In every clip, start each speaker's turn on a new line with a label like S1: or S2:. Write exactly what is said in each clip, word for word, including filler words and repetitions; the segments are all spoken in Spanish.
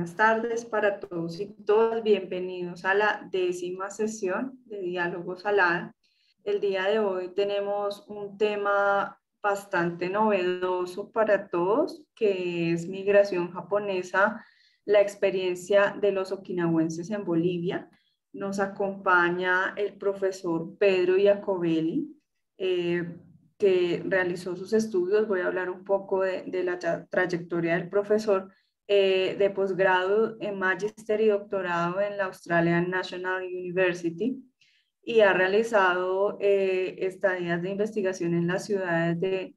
S1: Buenas tardes para todos y todas. Bienvenidos a la décima sesión de Diálogo Salada. El día de hoy tenemos un tema bastante novedoso para todos, que es migración japonesa, la experiencia de los okinawenses en Bolivia. Nos acompaña el profesor Pedro Iacobelli, eh, que realizó sus estudios. Voy a hablar un poco de, de la tra trayectoria del profesor eh, de posgrado en Magister y doctorado en la Australian National University, y ha realizado eh, estadías de investigación en las ciudades de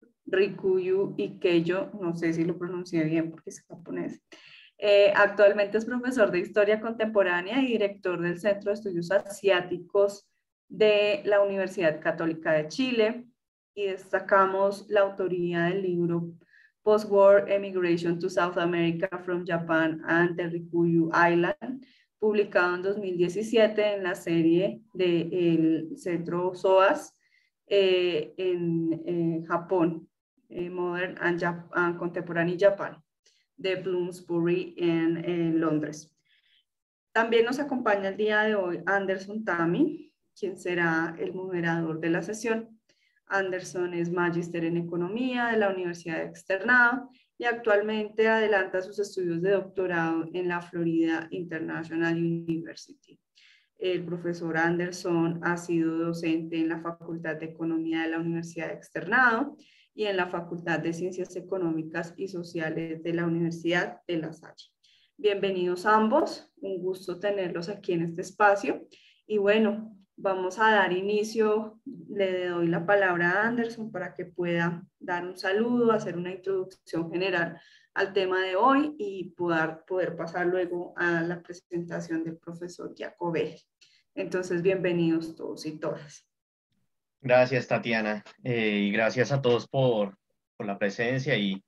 S1: Rikuyu y Keio, no sé si lo pronuncié bien porque es japonés. Eh, actualmente es profesor de Historia Contemporánea y director del Centro de Estudios Asiáticos de la Universidad Católica de Chile, y destacamos la autoría del libro Post-War Emigration to South America from Japan and the Ryukyu Island, publicado en dos mil diecisiete en la serie del Centro S O A S eh, en eh, Japón, eh, Modern and, Jap and Contemporary Japan, de Bloomsbury en, en Londres. También nos acompaña el día de hoy Anderson Tami, quien será el moderador de la sesión. Anderson es magíster en Economía de la Universidad de Externado y actualmente adelanta sus estudios de doctorado en la Florida International University. El profesor Anderson ha sido docente en la Facultad de Economía de la Universidad de Externado y en la Facultad de Ciencias Económicas y Sociales de la Universidad de La Salle. Bienvenidos ambos, un gusto tenerlos aquí en este espacio. Y bueno, vamos a dar inicio. Le doy la palabra a Anderson para que pueda dar un saludo, hacer una introducción general al tema de hoy y poder, poder pasar luego a la presentación del profesor Iacobelli. Entonces, bienvenidos todos y todas.
S2: Gracias, Tatiana, eh, y gracias a todos por, por la presencia. Y,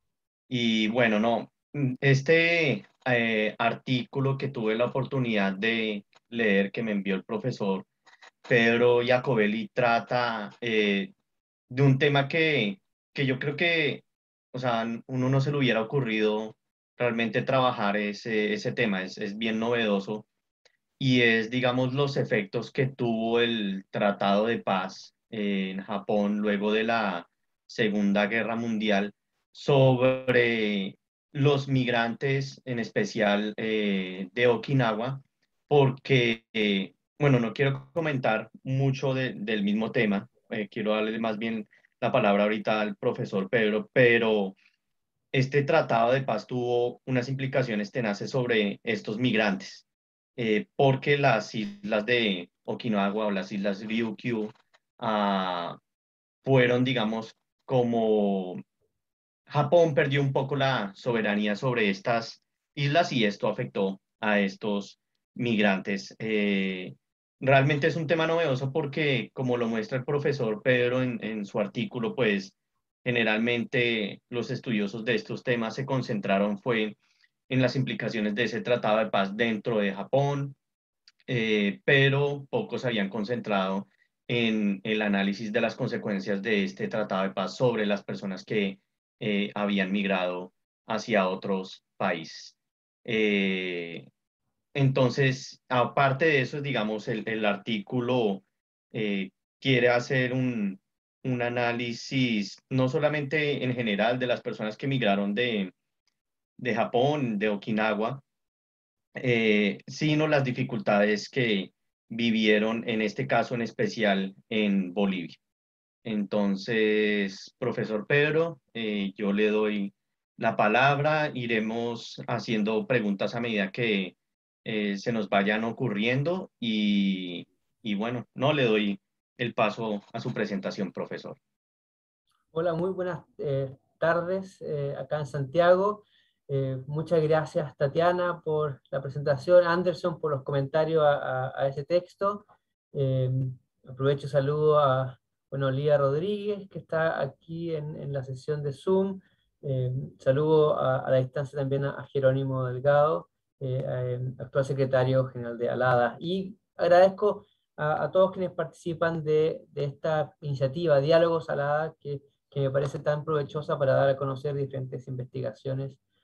S2: y bueno, no, este eh, artículo que tuve la oportunidad de leer, que me envió el profesor Pedro Iacobelli, trata eh, de un tema que, que yo creo que, o sea, uno no se le hubiera ocurrido realmente trabajar ese, ese tema. Es, es bien novedoso, y es, digamos, los efectos que tuvo el Tratado de Paz eh, en Japón luego de la Segunda Guerra Mundial sobre los migrantes, en especial eh, de Okinawa, porque, eh, bueno, no quiero comentar mucho de- del mismo tema, eh, quiero darle más bien la palabra ahorita al profesor Pedro, pero este tratado de paz tuvo unas implicaciones tenaces sobre estos migrantes, eh, porque las islas de Okinawa o las islas Ryukyu ah, fueron, digamos, como Japón perdió un poco la soberanía sobre estas islas, y esto afectó a estos migrantes. Eh, realmente es un tema novedoso porque, como lo muestra el profesor Pedro en, en su artículo, pues generalmente los estudiosos de estos temas se concentraron fue en las implicaciones de ese tratado de paz dentro de Japón, eh, pero pocos se habían concentrado en el análisis de las consecuencias de este tratado de paz sobre las personas que eh, habían migrado hacia otros países. Eh, entonces, aparte de eso, digamos, el, el artículo eh, quiere hacer un, un análisis no solamente en general de las personas que migraron de, de Japón, de Okinawa, eh, sino las dificultades que vivieron en este caso en especial en Bolivia. Entonces, profesor Pedro, eh, yo le doy la palabra, iremos haciendo preguntas a medida que eh, se nos vayan ocurriendo, y, y bueno, no le doy el paso a su presentación, profesor.
S3: Hola, muy buenas eh, tardes eh, acá en Santiago. Eh, muchas gracias, Tatiana, por la presentación, Anderson, por los comentarios a, a- a ese texto. Eh, Aprovecho y saludo a, bueno, Lía Rodríguez, que está aquí en, en la sesión de Zoom. Eh, saludo a, a la distancia también a, a Jerónimo Delgado, eh, eh, actual secretario general de ALADA. Y agradezco a, a todos quienes participan de, de esta iniciativa, Diálogos ALADA, que que me parece tan provechosa para dar a conocer diferentes investigaciones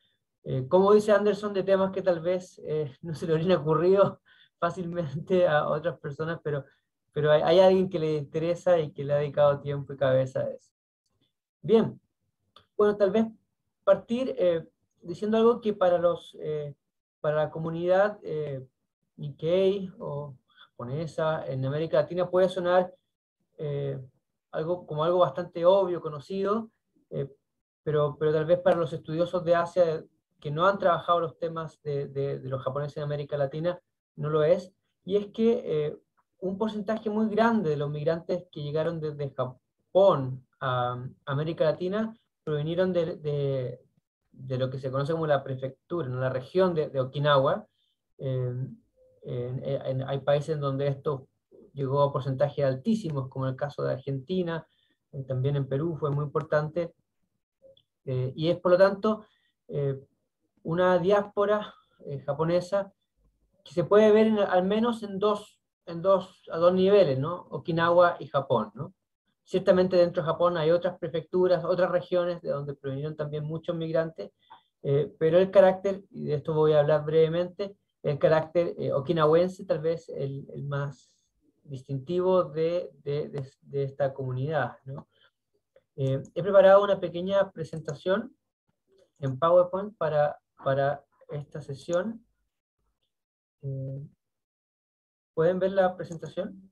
S3: Eh, como dice Anderson, de temas que tal vez eh, no se le habrían ocurrido fácilmente a otras personas, pero, pero hay, hay alguien que le interesa y que le ha dedicado tiempo y cabeza a eso. Bien, bueno, tal vez partir eh, diciendo algo que para, los, eh, para la comunidad eh, Nikkei o japonesa en América Latina puede sonar eh, algo, como algo bastante obvio, conocido, eh, pero, pero tal vez para los estudiosos de Asia que no han trabajado los temas de, de, de los japoneses en América Latina, no lo es, y es que eh, un porcentaje muy grande de los migrantes que llegaron desde Japón a América Latina provinieron de, de, de lo que se conoce como la prefectura, ¿no? La región de, de Okinawa. Eh, en, en, hay países en donde esto llegó a porcentajes altísimos, como el caso de Argentina, eh, también en Perú fue muy importante, eh, y es por lo tanto eh, una diáspora eh, japonesa que se puede ver en, al menos en dos, en dos, a dos niveles, ¿no? Okinawa y Japón, ¿no? Ciertamente dentro de Japón hay otras prefecturas, otras regiones de donde provinieron también muchos migrantes, eh, pero el carácter, y de esto voy a hablar brevemente, el carácter eh, okinawense tal vez el, el más distintivo de, de, de, de esta comunidad, ¿no? Eh, he preparado una pequeña presentación en PowerPoint para, para esta sesión. Eh, ¿Pueden ver la presentación?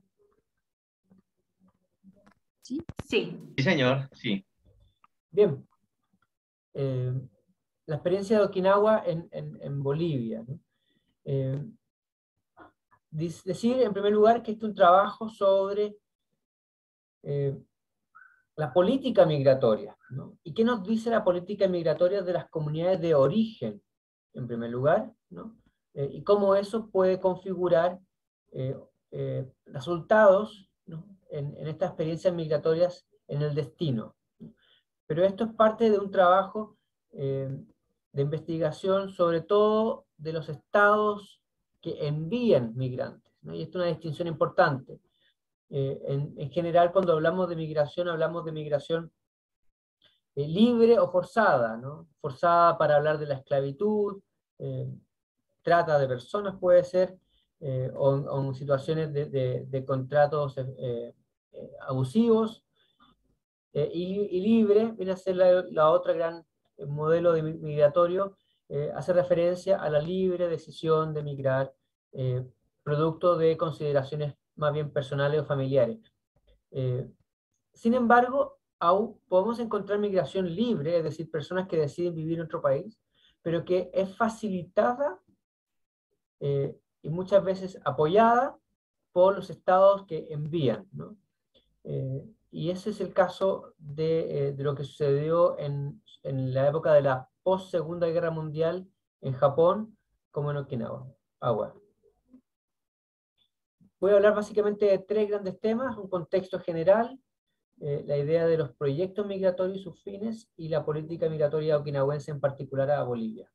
S1: Sí. Sí.
S2: Sí, señor, sí.
S3: Bien. Eh, la experiencia de Okinawa en, en, en Bolivia, ¿no? Eh, decir en primer lugar que este es un trabajo sobre eh, la política migratoria, ¿no? ¿Y qué nos dice la política migratoria de las comunidades de origen, en primer lugar, ¿no? Eh, y cómo eso puede configurar eh, eh, resultados, ¿no? en, en estas experiencias migratorias en el destino. Pero esto es parte de un trabajo eh, de investigación, sobre todo de los estados que envían migrantes, ¿no? Y esto es una distinción importante. Eh, en, en general, cuando hablamos de migración, hablamos de migración eh, libre o forzada, ¿no? Forzada para hablar de la esclavitud, eh, trata de personas puede ser, eh, o, o en situaciones de, de, de contratos eh, eh, abusivos, eh, y, y libre viene a ser la, la otra gran modelo de migratorio, eh, hace referencia a la libre decisión de migrar, eh, producto de consideraciones más bien personales o familiares. Eh, sin embargo, aún podemos encontrar migración libre, es decir, personas que deciden vivir en otro país, pero que es facilitada eh, y muchas veces apoyada por los estados que envían, ¿no? Eh, y ese es el caso de, eh, de lo que sucedió en, en la época de la post-Segunda Guerra Mundial en Japón, como en Okinawa. Agua. Voy a hablar básicamente de tres grandes temas: un contexto general, eh, la idea de los proyectos migratorios y sus fines, y la política migratoria okinawense, en particular a Bolivia.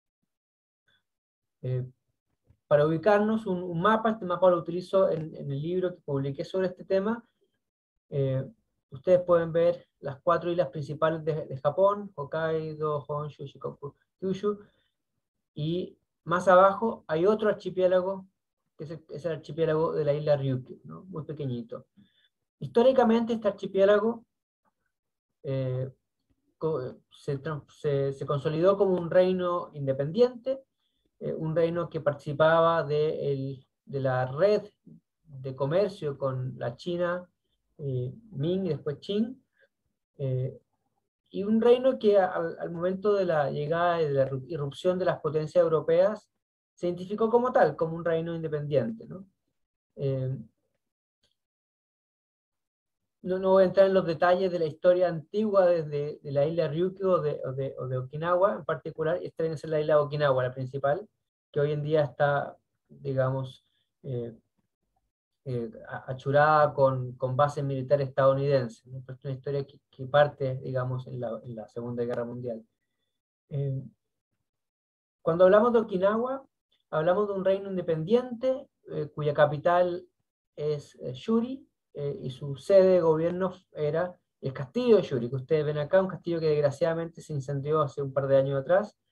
S3: Eh, para ubicarnos, un, un mapa, este mapa lo utilizo en, en el libro que publiqué sobre este tema. Eh, ustedes pueden ver las cuatro islas principales de, de Japón: Hokkaido, Honshu, Shikoku, Kyushu, y más abajo hay otro archipiélago, que es el, es el archipiélago de la isla Ryukyu, ¿no? Muy pequeñito. Históricamente este archipiélago eh, se, se, se consolidó como un reino independiente, eh, un reino que participaba de, el, de la red de comercio con la China, eh, Ming y después Qing, eh, y un reino que al, al momento de la llegada y de la irrupción de las potencias europeas se identificó como tal, como un reino independiente, ¿no? Eh, no, no voy a entrar en los detalles de la historia antigua desde de la isla Ryukyu o de, o, de, o de Okinawa en particular. Esta viene a ser la isla de Okinawa, la principal, que hoy en día está, digamos, eh, eh, achurada con, con bases militares estadounidenses, ¿no? Es una historia que, que parte, digamos, en la, en la Segunda Guerra Mundial. Eh, cuando hablamos de Okinawa, hablamos de un reino independiente, eh, cuya capital es eh, Shuri, eh, y su sede de gobierno era el castillo de Shuri, que ustedes ven acá, un castillo que desgraciadamente se incendió hace un par de años atrás,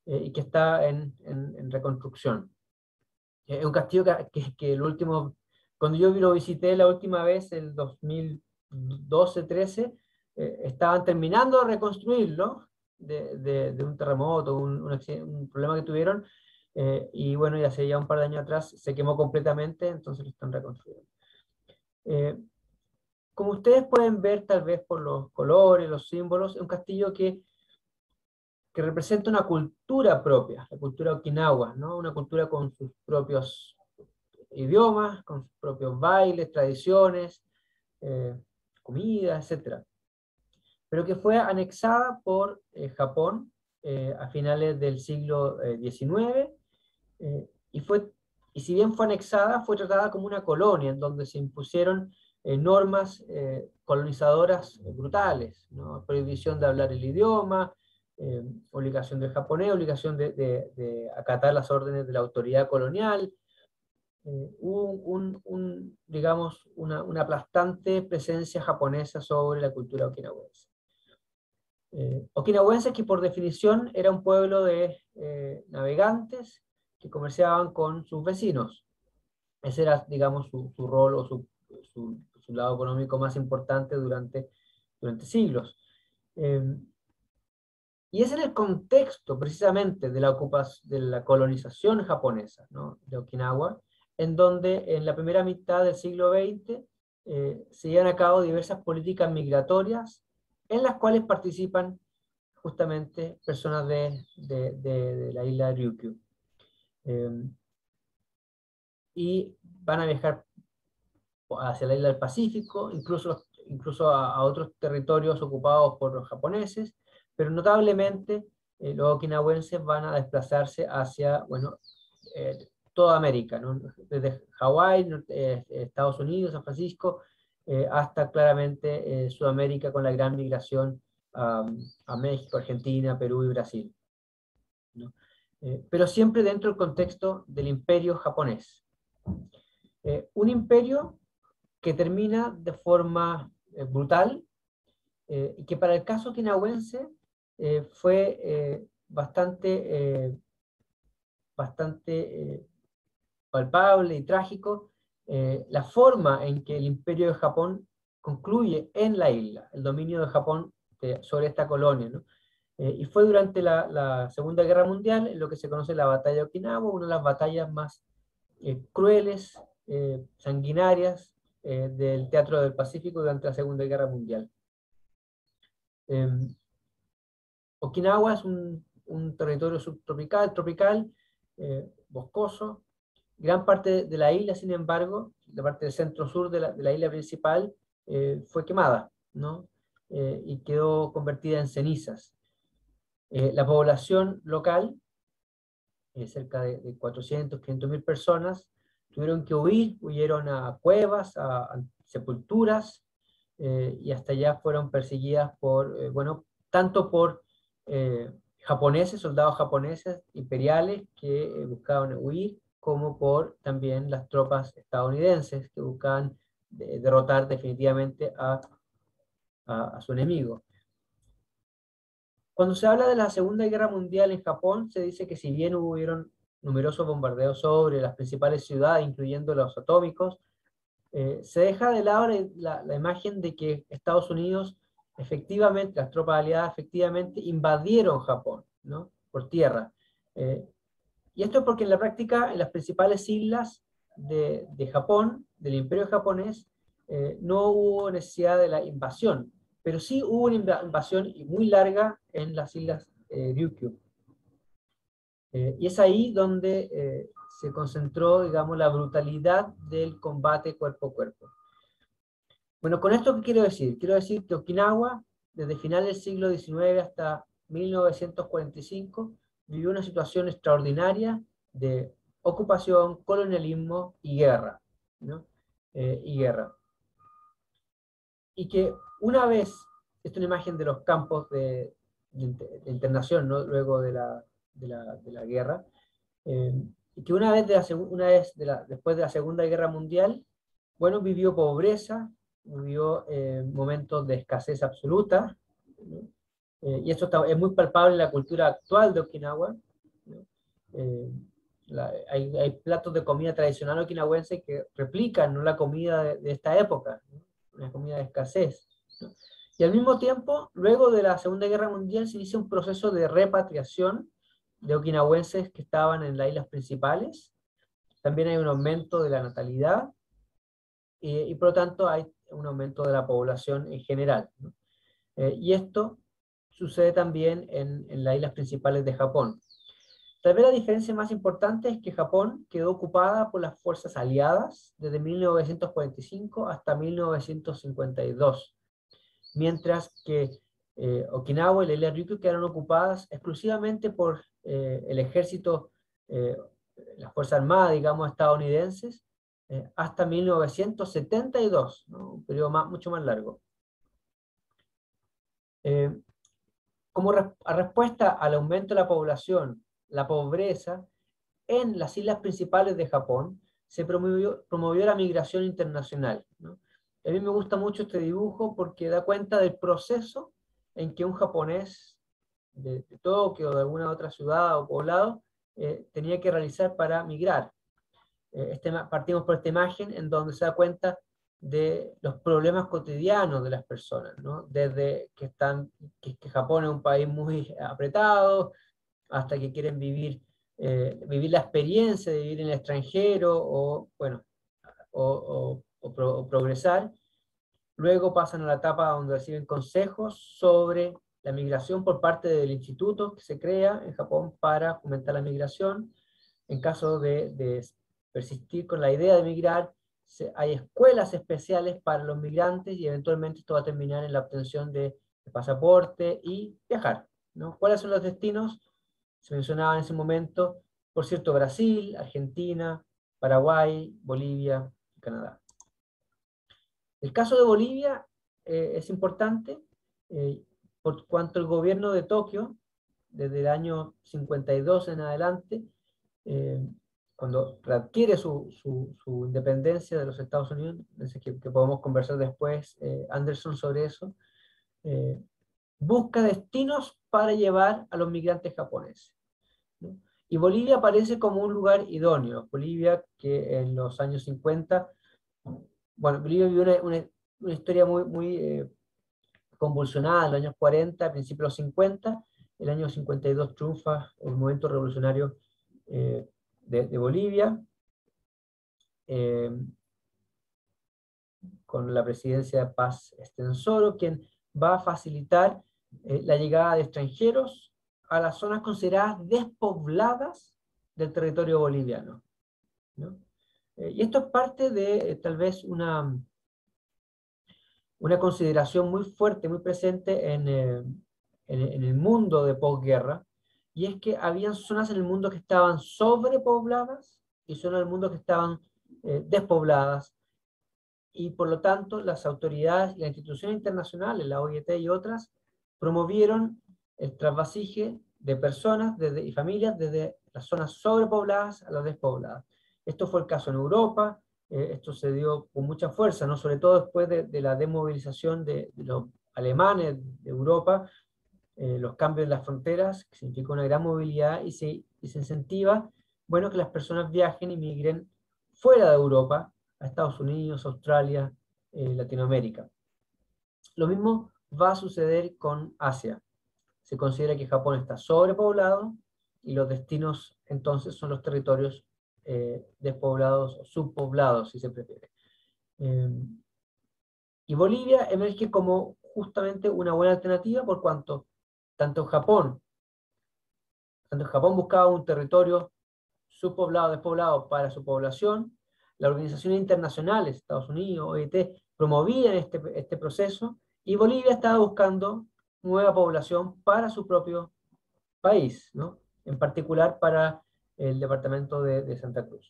S3: eh, y que está en, en, en reconstrucción. Es un castillo que, que, que el último, cuando yo lo visité la última vez, el dos mil doce trece, eh, estaban terminando de reconstruirlo de, de, de un terremoto, un, un, un problema que tuvieron, eh, y bueno, ya hace ya un par de años atrás se quemó completamente, entonces lo están reconstruyendo. Eh, como ustedes pueden ver, tal vez por los colores, los símbolos, es un castillo que que representa una cultura propia, la cultura okinawa, ¿no? Una cultura con sus propios idiomas, con sus propios bailes, tradiciones, eh, comida, etcétera. Pero que fue anexada por eh, Japón eh, a finales del siglo diecinueve, eh, y, fue, y si bien fue anexada, fue tratada como una colonia, en donde se impusieron eh, normas eh, colonizadoras eh, brutales, ¿no? Prohibición de hablar el idioma, eh, obligación del japonés, obligación de, de, de acatar las órdenes de la autoridad colonial. Eh, hubo un, un, digamos, una, una aplastante presencia japonesa sobre la cultura okinawense. Eh, okinawenses que por definición era un pueblo de eh, navegantes que comerciaban con sus vecinos. Ese era, digamos, su, su rol o su, su, su lado económico más importante durante, durante siglos. Eh, y es en el contexto, precisamente, de la, ocupación, de la colonización japonesa, ¿no?, de Okinawa, en donde en la primera mitad del siglo veinte eh, se llevan a cabo diversas políticas migratorias en las cuales participan justamente personas de, de, de, de la isla de Ryukyu. Eh, y van a viajar hacia la isla del Pacífico, incluso, incluso a, a otros territorios ocupados por los japoneses, pero notablemente eh, los okinawenses van a desplazarse hacia, bueno, eh, toda América, ¿no? Desde Hawái, eh, Estados Unidos, San Francisco, eh, hasta claramente eh, Sudamérica, con la gran migración a, a México, Argentina, Perú y Brasil, ¿no? Eh, pero siempre dentro del contexto del imperio japonés. Eh, un imperio que termina de forma eh, brutal, eh, y que para el caso okinawense eh, fue eh, bastante, eh, bastante eh, palpable y trágico, eh, la forma en que el imperio de Japón concluye en la isla, el dominio de Japón de, sobre esta colonia, ¿no? Eh, y fue durante la, la Segunda Guerra Mundial, en lo que se conoce la batalla de Okinawa, una de las batallas más eh, crueles, eh, sanguinarias eh, del teatro del Pacífico durante la Segunda Guerra Mundial. Eh, Okinawa es un, un territorio subtropical, tropical, eh, boscoso. Gran parte de la isla, sin embargo, la parte del centro-sur de la, de la isla principal, eh, fue quemada, ¿no? Eh, y quedó convertida en cenizas. Eh, la población local, eh, cerca de, de cuatrocientas, quinientas mil personas, tuvieron que huir, huyeron a cuevas, a, a sepulturas, eh, y hasta allá fueron perseguidas por, eh, bueno, tanto por eh, japoneses, soldados japoneses imperiales que eh, buscaban huir, como por también las tropas estadounidenses que buscaban de, derrotar definitivamente a, a, a su enemigo. Cuando se habla de la Segunda Guerra Mundial en Japón, se dice que si bien hubieron numerosos bombardeos sobre las principales ciudades, incluyendo los atómicos, eh, se deja de lado la, la, la imagen de que Estados Unidos, efectivamente, las tropas aliadas efectivamente invadieron Japón, ¿no?, por tierra. Eh, y esto es porque en la práctica, en las principales islas de, de Japón, del imperio japonés, eh, no hubo necesidad de la invasión, pero sí hubo una invasión muy larga en las islas eh, Ryukyu. Eh, y es ahí donde eh, se concentró, digamos, la brutalidad del combate cuerpo a cuerpo. Bueno, ¿con esto qué quiero decir? Quiero decir que Okinawa, desde final del siglo diecinueve hasta mil novecientos cuarenta y cinco, vivió una situación extraordinaria de ocupación, colonialismo y guerra, ¿no? Eh, y guerra. Y que una vez, esta es una imagen de los campos de, de, de internación, ¿no?, luego de la, de la, de la guerra, eh, y que una vez, de la, una vez de la, después de la Segunda Guerra Mundial, bueno, vivió pobreza, vivió eh, momentos de escasez absoluta, ¿no? Eh, y esto está, es muy palpable en la cultura actual de Okinawa, Eh, la, hay, hay platos de comida tradicional okinawense que replican, ¿no?, la comida de, de esta época, ¿no?, una comida de escasez, ¿no? Y al mismo tiempo, luego de la Segunda Guerra Mundial, se inicia un proceso de repatriación de okinawenses que estaban en las islas principales. También hay un aumento de la natalidad, y, y por lo tanto hay un aumento de la población en general, ¿no? Eh, y esto sucede también en, en las islas principales de Japón. Tal vez la diferencia más importante es que Japón quedó ocupada por las fuerzas aliadas desde mil novecientos cuarenta y cinco hasta mil novecientos cincuenta y dos, mientras que eh, Okinawa y la isla Ryukyu quedaron ocupadas exclusivamente por eh, el ejército, eh, las fuerzas armadas, digamos, estadounidenses, eh, hasta mil novecientos setenta y dos, ¿no?, un periodo más, mucho más largo. Eh, como res a respuesta al aumento de la población, la pobreza, en las islas principales de Japón se promovió, promovió la migración internacional, ¿no? A mí me gusta mucho este dibujo porque da cuenta del proceso en que un japonés de, de Tokio o de alguna otra ciudad o poblado eh, tenía que realizar para migrar. Eh, este, partimos por esta imagen en donde se da cuenta de los problemas cotidianos de las personas, ¿no? Desde que, están, que, que Japón es un país muy apretado, hasta que quieren vivir, eh, vivir la experiencia de vivir en el extranjero, o, bueno, o, o, o, pro, o progresar. Luego pasan a la etapa donde reciben consejos sobre la migración por parte del instituto que se crea en Japón para fomentar la migración. En caso de, de persistir con la idea de migrar, se, hay escuelas especiales para los migrantes, y eventualmente esto va a terminar en la obtención de, de pasaporte y viajar, ¿no? ¿Cuáles son los destinos? Se mencionaba en ese momento, por cierto, Brasil, Argentina, Paraguay, Bolivia y Canadá. El caso de Bolivia eh, es importante eh, por cuanto el gobierno de Tokio, desde el año cincuenta y dos en adelante, eh, cuando readquiere su, su, su independencia de los Estados Unidos, que, que podemos conversar después, eh, Anderson, sobre eso, eh, busca destinos para llevar a los migrantes japoneses, ¿no? Y Bolivia aparece como un lugar idóneo. Bolivia, que en los años cincuenta, bueno, Bolivia vivió una, una, una historia muy, muy eh, convulsionada en los años cuarenta, a principios de los cincuenta. El año cincuenta y dos triunfa el movimiento revolucionario eh, de, de Bolivia, eh, con la presidencia de Paz Estenssoro, quien va a facilitar eh, la llegada de extranjeros a las zonas consideradas despobladas del territorio boliviano, ¿no? Eh, y esto es parte de eh, tal vez una, una consideración muy fuerte, muy presente en, eh, en, en el mundo de posguerra, y es que había zonas en el mundo que estaban sobrepobladas y zonas del mundo que estaban eh, despobladas, y por lo tanto las autoridades y las instituciones internacionales, la O I T y otras, promovieron el trasvasije de personas desde, y familias desde las zonas sobrepobladas a las despobladas. Esto fue el caso en Europa, eh, esto se dio con mucha fuerza, ¿no?, sobre todo después de, de la desmovilización de, de los alemanes de Europa, eh, los cambios en las fronteras, que significó una gran movilidad, y se, y se incentiva, bueno, que las personas viajen y migren fuera de Europa, a Estados Unidos, Australia, eh, Latinoamérica. Lo mismo va a suceder con Asia. Se considera que Japón está sobrepoblado, y los destinos entonces son los territorios eh, despoblados o subpoblados, si se prefiere. Eh, y Bolivia emerge como justamente una buena alternativa, por cuanto tanto Japón, tanto Japón buscaba un territorio subpoblado, despoblado para su población. Las organizaciones internacionales, Estados Unidos, O I T, promovían este, este proceso, y Bolivia estaba buscando nueva población para su propio país, ¿no?, en particular para el departamento de, de Santa Cruz.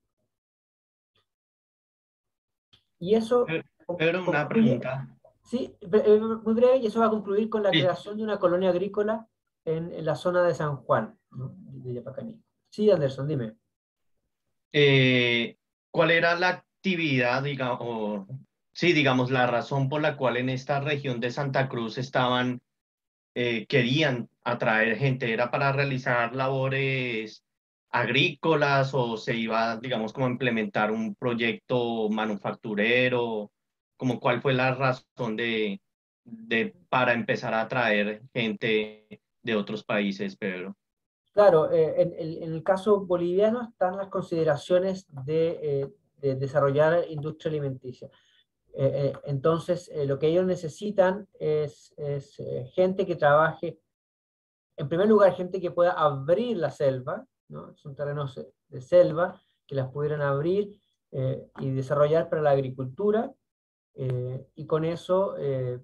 S3: Y eso...
S2: Pero una
S3: concluye,
S2: pregunta.
S3: sí, muy breve, y eso va a concluir con la
S2: Sí.
S3: creación de una colonia agrícola en, en la zona de San Juan, ¿no?, de Yapacaní. Sí, Anderson, dime.
S2: Eh, ¿cuál era la actividad, digamos, o, sí, digamos, la razón por la cual en esta región de Santa Cruz estaban, eh, querían atraer gente? ¿Era para realizar labores agrícolas o se iba, digamos, como a implementar un proyecto manufacturero? Como cuál fue la razón de, de para empezar a atraer gente de otros países, Pedro?
S3: Claro, eh, en, en- en el caso boliviano están las consideraciones de, eh, de desarrollar industria alimenticia. Eh, eh, entonces, eh, lo que ellos necesitan es, es, eh, gente que trabaje, en primer lugar, gente que pueda abrir la selva, ¿no? Son terrenos eh, de selva, que las pudieran abrir eh, y desarrollar para la agricultura, eh, y con eso, eh,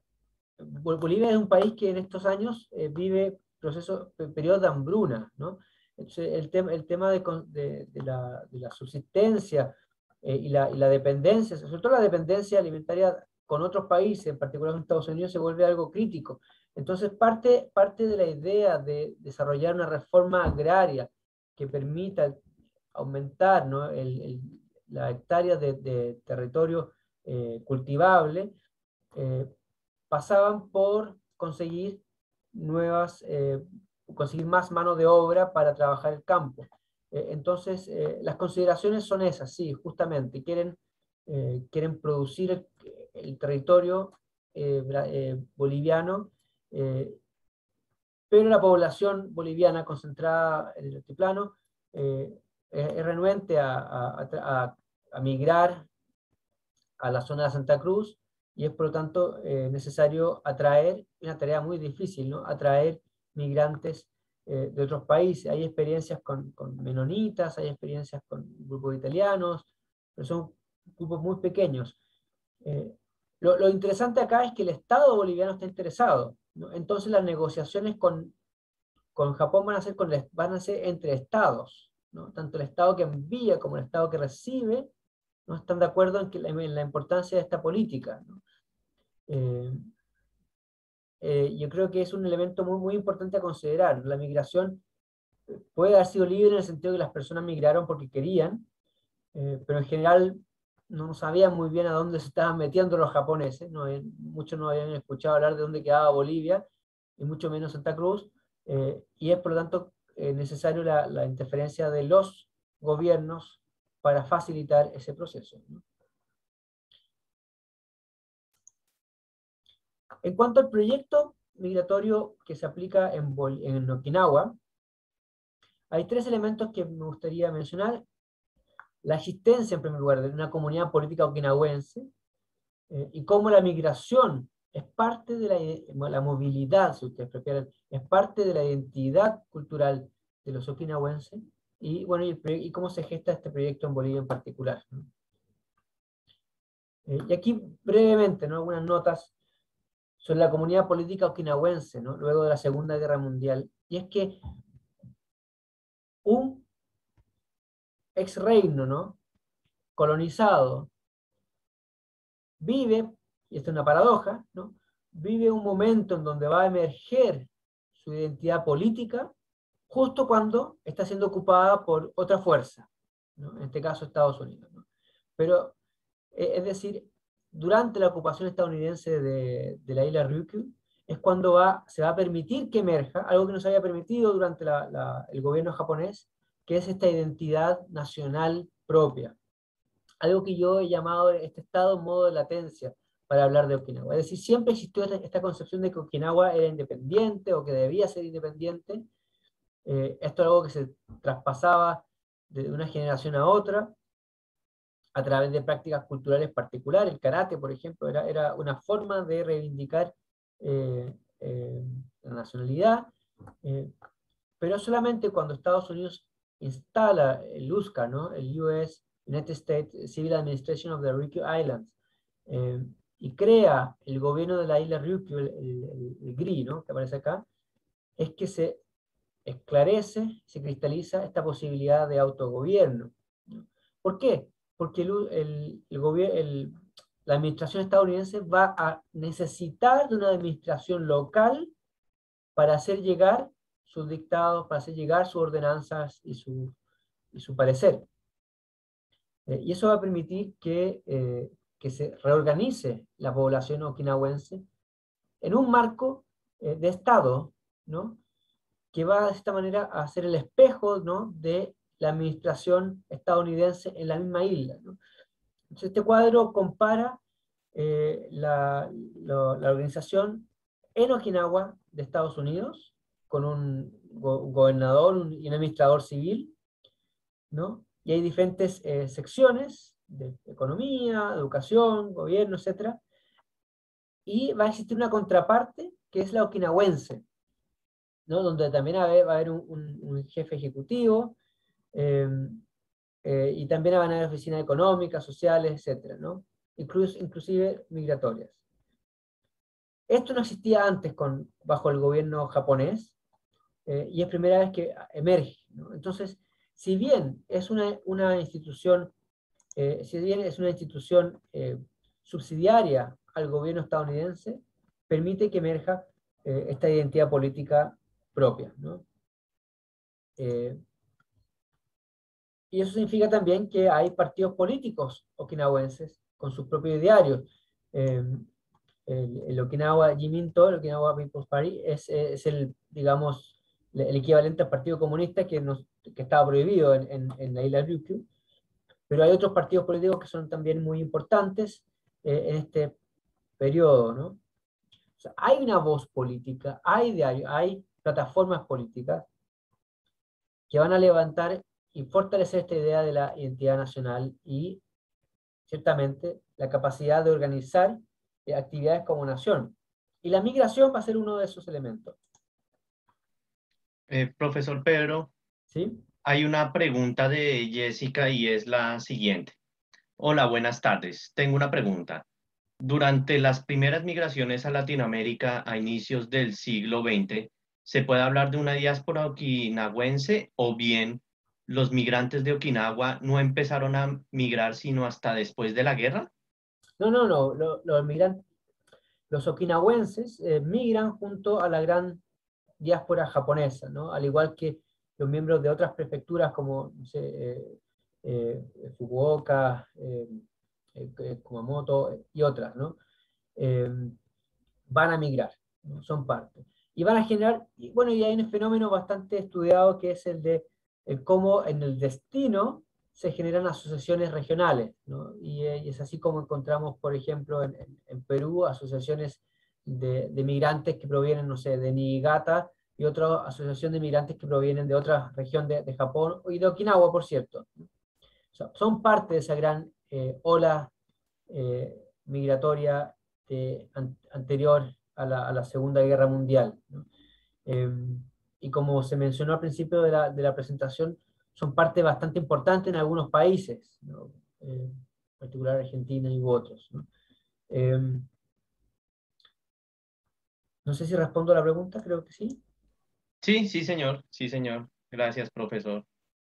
S3: Bol- Bolivia es un país que en estos años eh, vive procesos, pe- periodos de hambruna, ¿no? Entonces, el, tema el tema de, con- de- de la, de la subsistencia eh, y, la, y la dependencia, sobre todo la dependencia alimentaria con otros países, en particular con Estados Unidos, se vuelve algo crítico. Entonces, parte, parte de la idea de desarrollar una reforma agraria que permita aumentar, ¿no? el, el- la hectárea de, de territorio eh, cultivable, eh, pasaban por conseguir nuevas, eh, conseguir más mano de obra para trabajar el campo. Eh, entonces, eh, las consideraciones son esas, sí, justamente, quieren, eh, quieren producir el, el territorio eh, eh, boliviano, eh, pero la población boliviana concentrada en el altiplano eh, es, es renuente a, a, a, a migrar a la zona de Santa Cruz, y es por lo tanto eh, necesario atraer, una tarea muy difícil, ¿no? Atraer migrantes eh, de otros países. Hay experiencias con, con menonitas, hay experiencias con grupos italianos, pero son grupos muy pequeños. Eh, lo, lo interesante acá es que el Estado boliviano está interesado, ¿no? Entonces las negociaciones con, con Japón van a ser, con, van a ser entre estados, ¿no? Tanto el Estado que envía como el Estado que recibe no están de acuerdo en, que, en la importancia de esta política, ¿no? Eh, eh, yo creo que es un elemento muy, muy importante a considerar. La migración puede haber sido libre en el sentido de que las personas migraron porque querían, eh, pero en general no sabían muy bien a dónde se estaban metiendo los japoneses, no, eh, muchos no habían escuchado hablar de dónde quedaba Bolivia, y mucho menos Santa Cruz, eh, y es por lo tanto eh, necesario la, la interferencia de los gobiernos para facilitar ese proceso, ¿no? En cuanto al proyecto migratorio que se aplica en, Bol en Okinawa, hay tres elementos que me gustaría mencionar. La existencia, en primer lugar, de una comunidad política okinawense, eh, y cómo la migración es parte de la, la movilidad, si ustedes prefieren, es parte de la identidad cultural de los okinawenses, y, bueno, y, y cómo se gesta este proyecto en Bolivia en particular, ¿no? Eh, y aquí, brevemente, ¿no? Algunas notas sobre la comunidad política okinawense, ¿no? Luego de la Segunda Guerra Mundial. Y es que un ex reino, ¿no? Colonizado vive, y esto es una paradoja, ¿no? Vive un momento en donde va a emerger su identidad política justo cuando está siendo ocupada por otra fuerza, ¿no? En este caso Estados Unidos, ¿no? Pero, eh, es decir, durante la ocupación estadounidense de, de la isla Ryukyu, es cuando va, se va a permitir que emerja algo que no se había permitido durante la, la, el gobierno japonés, que es esta identidad nacional propia. Algo que yo he llamado este estado en modo de latencia para hablar de Okinawa. Es decir, siempre existió esta, esta concepción de que Okinawa era independiente o que debía ser independiente. Eh, esto es algo que se traspasaba de una generación a otra a través de prácticas culturales particulares. El karate, por ejemplo, era, era una forma de reivindicar eh, eh, la nacionalidad, eh, pero solamente cuando Estados Unidos instala el U S C A, ¿no? El U S United States Civil Administration of the Ryukyu Islands, eh, y crea el gobierno de la isla Ryukyu, el, el, el G R I, ¿no? Que aparece acá, es que se esclarece, se cristaliza esta posibilidad de autogobierno, ¿no? ¿Por qué? Porque el, el, el el, la administración estadounidense va a necesitar de una administración local para hacer llegar sus dictados, para hacer llegar sus ordenanzas y su, y su parecer. Eh, y eso va a permitir que, eh, que se reorganice la población okinawense en un marco eh, de Estado, ¿no? que va de esta manera a ser el espejo, ¿no?, de la administración estadounidense en la misma isla, ¿no? Entonces, este cuadro compara eh, la, la, la organización en Okinawa de Estados Unidos, con un, go un gobernador un, y un administrador civil, ¿no? Y hay diferentes eh, secciones de economía, educación, gobierno, etcétera. Y va a existir una contraparte que es la okinawense, ¿no?, donde también va a haber, va a haber un, un, un jefe ejecutivo, eh, eh, y también van a haber oficinas económicas, sociales, etcétera, ¿no? Incluso, inclusive migratorias. Esto no existía antes con, bajo el gobierno japonés, eh, y es primera vez que emerge, ¿no? Entonces, si bien es una, una institución, eh, si bien es una institución eh, subsidiaria al gobierno estadounidense, permite que emerja eh, esta identidad política propia, ¿no? Eh, y eso significa también que hay partidos políticos okinawenses con sus propios diarios. Eh, el, el Okinawa Jiminto, el Okinawa People's Party, es, es el, digamos, el equivalente al Partido Comunista que, nos, que estaba prohibido en, en, en la isla Ryukyu, pero hay otros partidos políticos que son también muy importantes eh, en este periodo, ¿no? O sea, hay una voz política, hay diarios, hay plataformas políticas que van a levantar y fortalecer esta idea de la identidad nacional y, ciertamente, la capacidad de organizar eh, actividades como nación. Y la migración va a ser uno de esos elementos.
S2: Eh, profesor Pedro,
S3: ¿Sí?
S2: hay una pregunta de Jessica y es la siguiente. Hola, buenas tardes. Tengo una pregunta. Durante las primeras migraciones a Latinoamérica a inicios del siglo veinte, ¿se puede hablar de una diáspora okinawense o bien los migrantes de Okinawa no empezaron a migrar sino hasta después de la guerra?
S3: No, no, no. Los, los migrantes, los okinawenses eh, migran junto a la gran diáspora japonesa, ¿no? Al igual que los miembros de otras prefecturas como, no sé, eh, eh, Fukuoka, eh, eh, Kumamoto y otras, ¿no? Eh, van a migrar, ¿no? Son parte. Y van a generar, y bueno, y hay un fenómeno bastante estudiado que es el de el cómo en el destino se generan asociaciones regionales, ¿no? Y, eh, y es así como encontramos, por ejemplo, en, en, en Perú, asociaciones de, de migrantes que provienen, no sé, de Niigata, y otra asociación de migrantes que provienen de otra región de, de Japón, y de Okinawa, por cierto, ¿no? O sea, son parte de esa gran eh, ola eh, migratoria de, an, anterior a la, a la, Segunda Guerra Mundial, ¿no? Eh, y como se mencionó al principio de la, de la presentación, son parte bastante importante en algunos países, ¿no? Eh, en particular Argentina y otros, ¿no? Eh, no sé si respondo a la pregunta, creo que sí.
S2: Sí, sí, señor. Sí, señor. Gracias, profesor.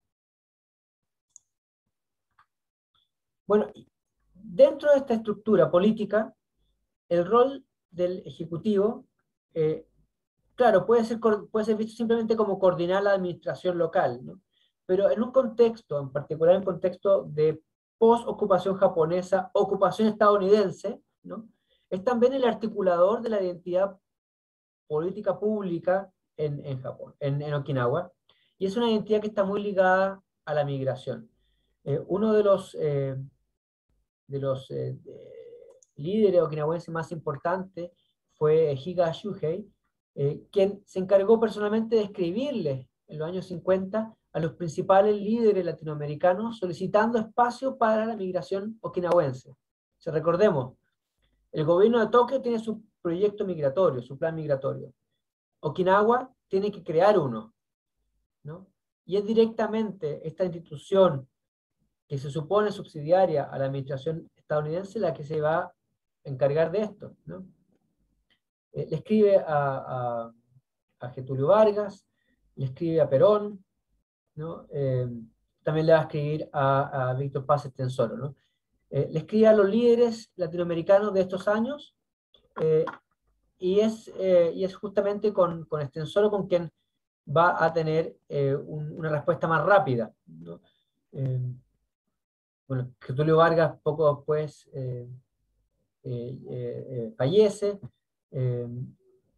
S3: Bueno, dentro de esta estructura política, el rol del Ejecutivo, eh, claro, puede ser, puede ser visto simplemente como coordinar la administración local, ¿no? Pero en un contexto, en particular en un contexto de post-ocupación japonesa, ocupación estadounidense, ¿no?, es también el articulador de la identidad política pública en, en Japón, en, en Okinawa, y es una identidad que está muy ligada a la migración. Eh, uno de los, eh, de los eh, de líderes okinawenses más importantes fue Higa Shuhei, eh, quien se encargó personalmente de escribirle en los años cincuenta a los principales líderes latinoamericanos solicitando espacio para la migración okinawense. Si recordemos, el gobierno de Tokio tiene su proyecto migratorio, su plan migratorio. Okinawa tiene que crear uno, ¿no? Y es directamente esta institución que se supone subsidiaria a la administración estadounidense la que se va a encargar de esto, ¿no? Eh, le escribe a, a, a Getulio Vargas, le escribe a Perón, ¿no? Eh, también le va a escribir a, a Víctor Paz Estenssoro, ¿no? Eh, le escribe a los líderes latinoamericanos de estos años, eh, y, es, eh, y es justamente con, con Estenssoro con quien va a tener eh, un, una respuesta más rápida, ¿no? Eh, bueno, Getulio Vargas poco después eh, eh, eh, fallece, eh,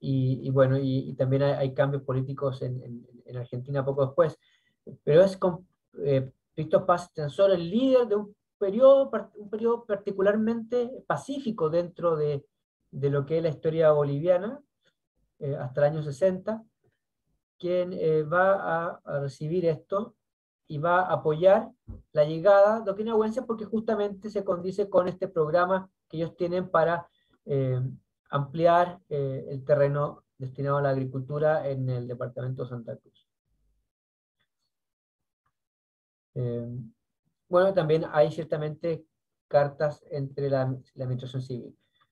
S3: y, y bueno, y, y también hay, hay cambios políticos en, en, en Argentina poco después. Pero es con, eh, Víctor Paz Estenssoro el líder de un periodo, un periodo particularmente pacífico dentro de, de lo que es la historia boliviana, eh, hasta el año sesenta, quien eh, va a, a recibir esto y va a apoyar la llegada de okinawenses porque justamente se condice con este programa que ellos tienen para eh, ampliar eh, el terreno destinado a la agricultura en el departamento de Santa Cruz. Eh, bueno, también hay ciertamente cartas entre la, la administración civil.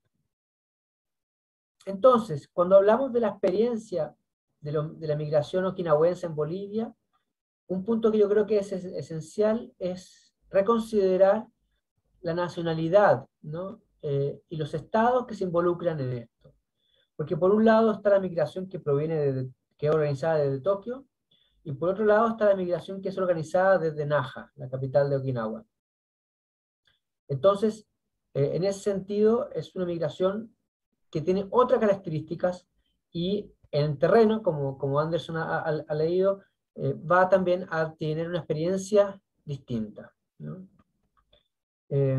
S3: Entonces, cuando hablamos de la experiencia de, lo, de la migración okinawense en Bolivia, un punto que yo creo que es esencial es reconsiderar la nacionalidad, ¿no? Eh, y los estados que se involucran en esto. Porque por un lado está la migración que proviene de, que es organizada desde Tokio, y por otro lado está la migración que es organizada desde Naha, la capital de Okinawa. Entonces, eh, en ese sentido, es una migración que tiene otras características y en el terreno, como, como Anderson ha, ha, ha leído, eh, va también a tener una experiencia distinta, ¿no? Eh,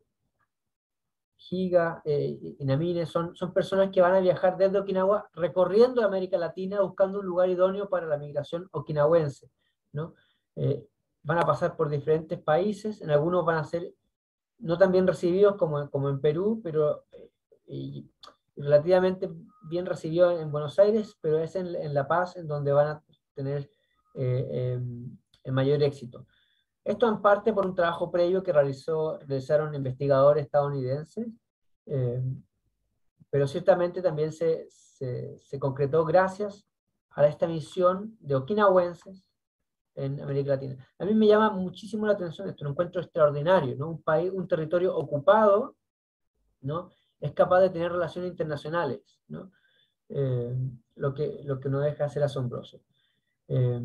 S3: Higa eh, y Namine son, son personas que van a viajar desde Okinawa recorriendo América Latina buscando un lugar idóneo para la migración okinawense, ¿no? Eh, van a pasar por diferentes países, en algunos van a ser no tan bien recibidos como, como en Perú, pero eh, y relativamente bien recibidos en Buenos Aires, pero es en, en La Paz en donde van a tener eh, eh, el mayor éxito. Esto en parte por un trabajo previo que realizó, realizaron investigadores estadounidenses, eh, pero ciertamente también se, se, se concretó gracias a esta misión de okinawenses en América Latina. A mí me llama muchísimo la atención esto, lo encuentro extraordinario, ¿no? Un país, un territorio ocupado, ¿no? Es capaz de tener relaciones internacionales, ¿no? Eh, lo, que, lo que no deja de ser asombroso. Eh,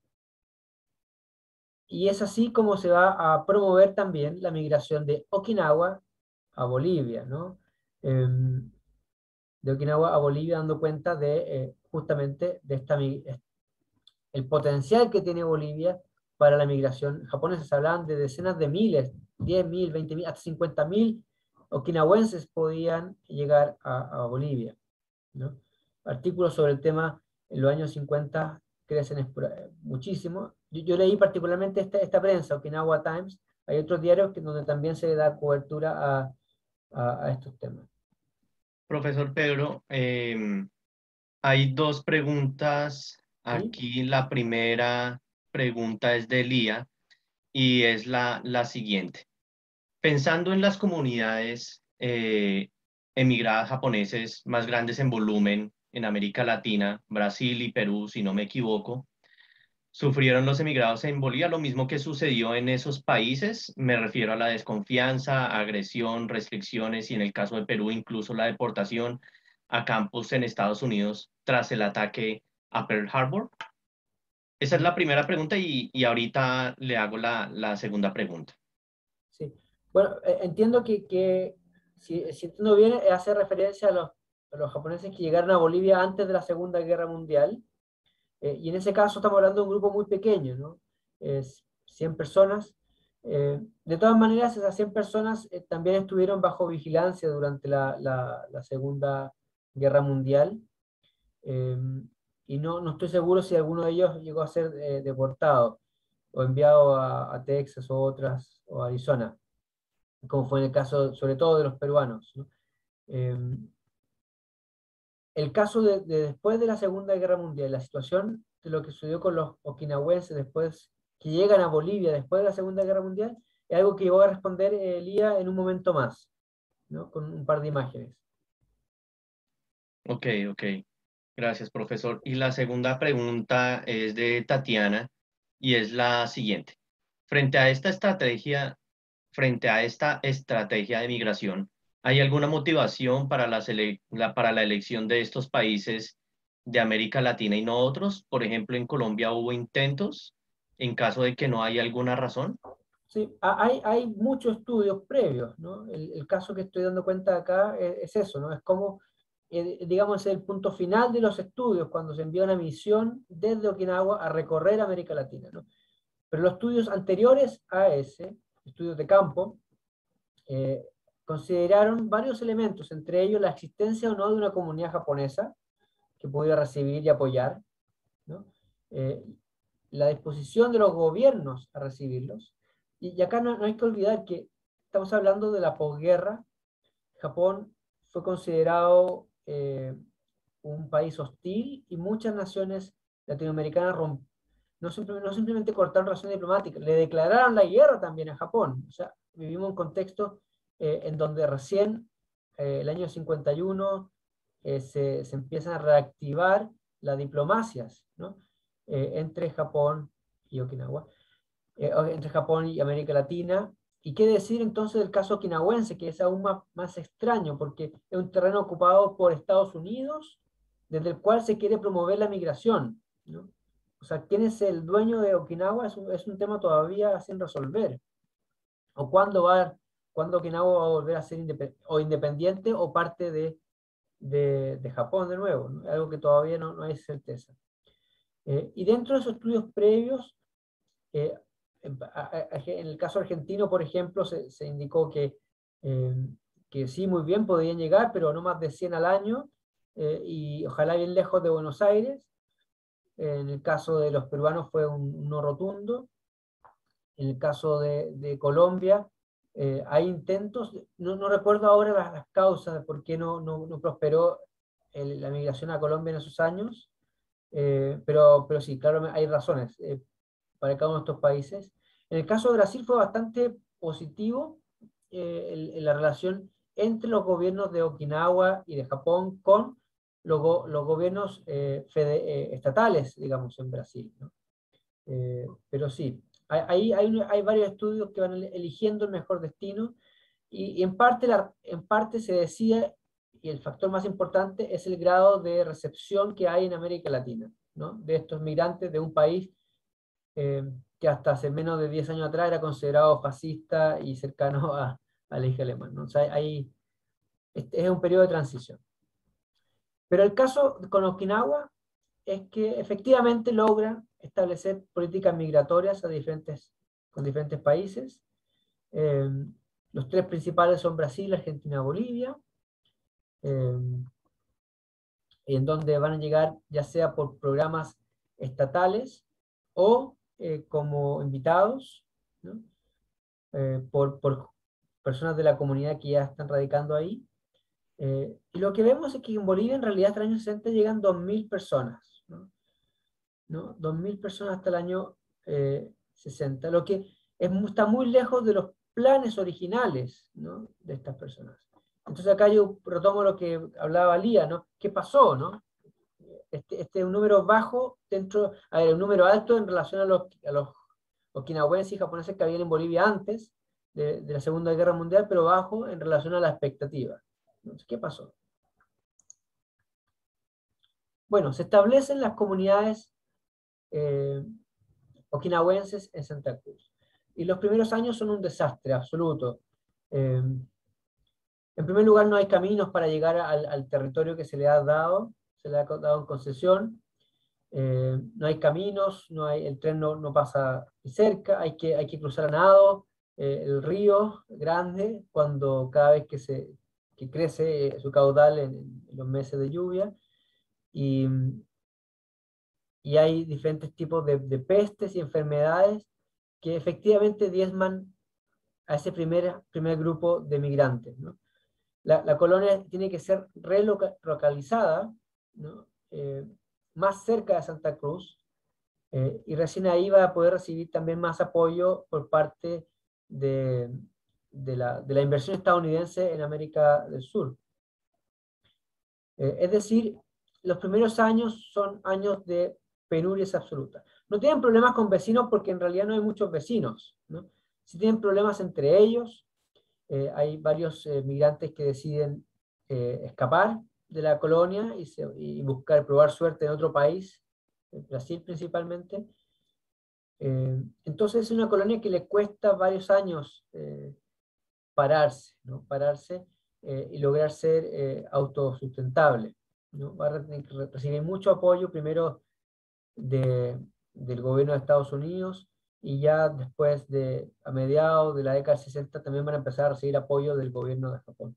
S3: y es así como se va a promover también la migración de Okinawa a Bolivia, ¿no? Eh, de Okinawa a Bolivia, dando cuenta de eh, justamente de esta, el potencial que tiene Bolivia para la migración japonesa. Se hablaban de decenas de miles, diez mil, veinte mil, hasta cincuenta mil okinawenses podían llegar a, a Bolivia, ¿no? Artículos sobre el tema en los años cincuenta crecen muchísimo. Yo, yo leí particularmente esta, esta prensa, Okinawa Times. Hay otros diarios que, donde también se da cobertura a, a, a estos temas.
S2: Profesor Pedro, eh, hay dos preguntas aquí. ¿Sí? La primera pregunta es de Lía y es la, la siguiente. Pensando en las comunidades eh, emigradas japoneses más grandes en volumen en América Latina, Brasil y Perú, si no me equivoco, ¿sufrieron los emigrados en Bolivia lo mismo que sucedió en esos países? Me refiero a la desconfianza, agresión, restricciones y en el caso de Perú incluso la deportación a campos en Estados Unidos tras el ataque a Pearl Harbor. Esa es la primera pregunta y, y ahorita le hago la, la segunda pregunta.
S3: Sí. Bueno, eh, entiendo que, que si, si entiendo bien, hace referencia a los, a los japoneses que llegaron a Bolivia antes de la Segunda Guerra Mundial. Eh, y en ese caso estamos hablando de un grupo muy pequeño, ¿no? Es cien personas. Eh, de todas maneras, esas cien personas eh, también estuvieron bajo vigilancia durante la, la, la Segunda Guerra Mundial. Eh, y no, no estoy seguro si alguno de ellos llegó a ser eh, deportado o enviado a, a Texas o otras, o a Arizona, como fue en el caso, sobre todo, de los peruanos, ¿no? Eh, el caso de, de después de la Segunda Guerra Mundial, la situación de lo que sucedió con los okinawenses después, que llegan a Bolivia después de la Segunda Guerra Mundial, es algo que voy a responder, eh, Lía, en un momento más, ¿no? Con un par de imágenes.
S2: Ok, ok. Gracias, profesor. Y la segunda pregunta es de Tatiana y es la siguiente. Frente a esta estrategia, frente a esta estrategia de migración, ¿hay alguna motivación para la, sele- la- para la elección de estos países de América Latina y no otros? Por ejemplo, en Colombia hubo intentos en caso de que no haya alguna razón.
S3: Sí, hay, hay muchos estudios previos, ¿no? El, el caso que estoy dando cuenta acá es, es eso, ¿no? Es como eh, digamos, el punto final de los estudios, cuando se envió una misión desde Okinawa a recorrer América Latina, ¿no? Pero los estudios anteriores a ese, estudios de campo, eh, consideraron varios elementos, entre ellos la existencia o no de una comunidad japonesa que pudiera recibir y apoyar, ¿no? Eh, la disposición de los gobiernos a recibirlos, y, y acá no, no hay que olvidar que estamos hablando de la posguerra. Japón fue considerado eh, un país hostil y muchas naciones latinoamericanas romp, no, simplemente, no simplemente cortaron relaciones diplomáticas, le declararon la guerra también a Japón. O sea, vivimos un contexto eh, en donde recién, eh, el año cincuenta y uno, eh, se, se empiezan a reactivar las diplomacias, ¿no? eh, entre Japón y Okinawa, eh, entre Japón y América Latina. ¿Y qué decir entonces del caso okinawense, que es aún más, más extraño, porque es un terreno ocupado por Estados Unidos, desde el cual se quiere promover la migración, ¿no? O sea, ¿quién es el dueño de Okinawa? Es un, es un tema todavía sin resolver. ¿O cuándo, va, cuándo Okinawa va a volver a ser independ o independiente o parte de, de, de Japón de nuevo, ¿no? Algo que todavía no, no hay certeza. Eh, y dentro de esos estudios previos, eh, en el caso argentino, por ejemplo, se, se indicó que, eh, que sí, muy bien, podían llegar, pero no más de cien al año, eh, y ojalá bien lejos de Buenos Aires. En el caso de los peruanos fue un, un no rotundo. En el caso de, de Colombia, eh, hay intentos, no, no recuerdo ahora las, las causas de por qué no, no, no prosperó el, la migración a Colombia en esos años, eh, pero, pero sí, claro, hay razones eh, para cada uno de estos países. En el caso de Brasil fue bastante positivo eh, el, el, la relación entre los gobiernos de Okinawa y de Japón con los, go, los gobiernos eh, fede, eh, estatales, digamos, en Brasil, ¿no? Eh, pero sí, hay, hay, hay varios estudios que van eligiendo el mejor destino, y, y en, parte la, en parte se decía, y el factor más importante es el grado de recepción que hay en América Latina, ¿no? De estos migrantes de un país eh, que hasta hace menos de diez años atrás era considerado fascista y cercano a, al eje alemán, ¿no? O sea, hay, este es un periodo de transición. Pero el caso con Okinawa es que efectivamente logran establecer políticas migratorias a diferentes, con diferentes países. Eh, los tres principales son Brasil, Argentina, Bolivia, eh, en donde van a llegar ya sea por programas estatales o eh, como invitados, ¿no? eh, por, por personas de la comunidad que ya están radicando ahí. Eh, y lo que vemos es que en Bolivia en realidad hasta el año sesenta llegan dos mil personas, ¿no? ¿no? dos mil personas hasta el año eh, sesenta, lo que es, está muy lejos de los planes originales, ¿no? De estas personas. Entonces acá yo retomo lo que hablaba Lía, ¿no? ¿Qué pasó, no? Este, este es un número bajo dentro, a ver, un número alto en relación a los, a los okinawenses y japoneses que habían en Bolivia antes de, de la Segunda Guerra Mundial, pero bajo en relación a la expectativa. Entonces, ¿qué pasó? Bueno, se establecen las comunidades eh, okinawenses en Santa Cruz. Y los primeros años son un desastre absoluto. Eh, en primer lugar, no hay caminos para llegar al, al territorio que se le ha dado, se le ha dado en concesión. Eh, no hay caminos, no hay, el tren no, no pasa cerca, hay que, hay que cruzar a nado eh, el río grande cuando cada vez que, se, que crece eh, su caudal en, en los meses de lluvia. Y, y hay diferentes tipos de, de pestes y enfermedades que efectivamente diezman a ese primer, primer grupo de migrantes, ¿no? La, la colonia tiene que ser relocalizada, ¿no? eh, más cerca de Santa Cruz, eh, y recién ahí va a poder recibir también más apoyo por parte de, de, la, de la inversión estadounidense en América del Sur. Eh, es decir, los primeros años son años de penurias absolutas. No tienen problemas con vecinos porque en realidad no hay muchos vecinos, ¿no? Sí tienen problemas entre ellos. Eh, hay varios eh, migrantes que deciden eh, escapar de la colonia y, se, y buscar, probar suerte en otro país, en Brasil principalmente. Eh, entonces es una colonia que le cuesta varios años eh, pararse, ¿no? Pararse, eh, y lograr ser eh, autosustentable, ¿no? Va a tener que recibir mucho apoyo, primero de, del gobierno de Estados Unidos, y ya después, de, a mediados de la década del sesenta, también van a empezar a recibir apoyo del gobierno de Japón.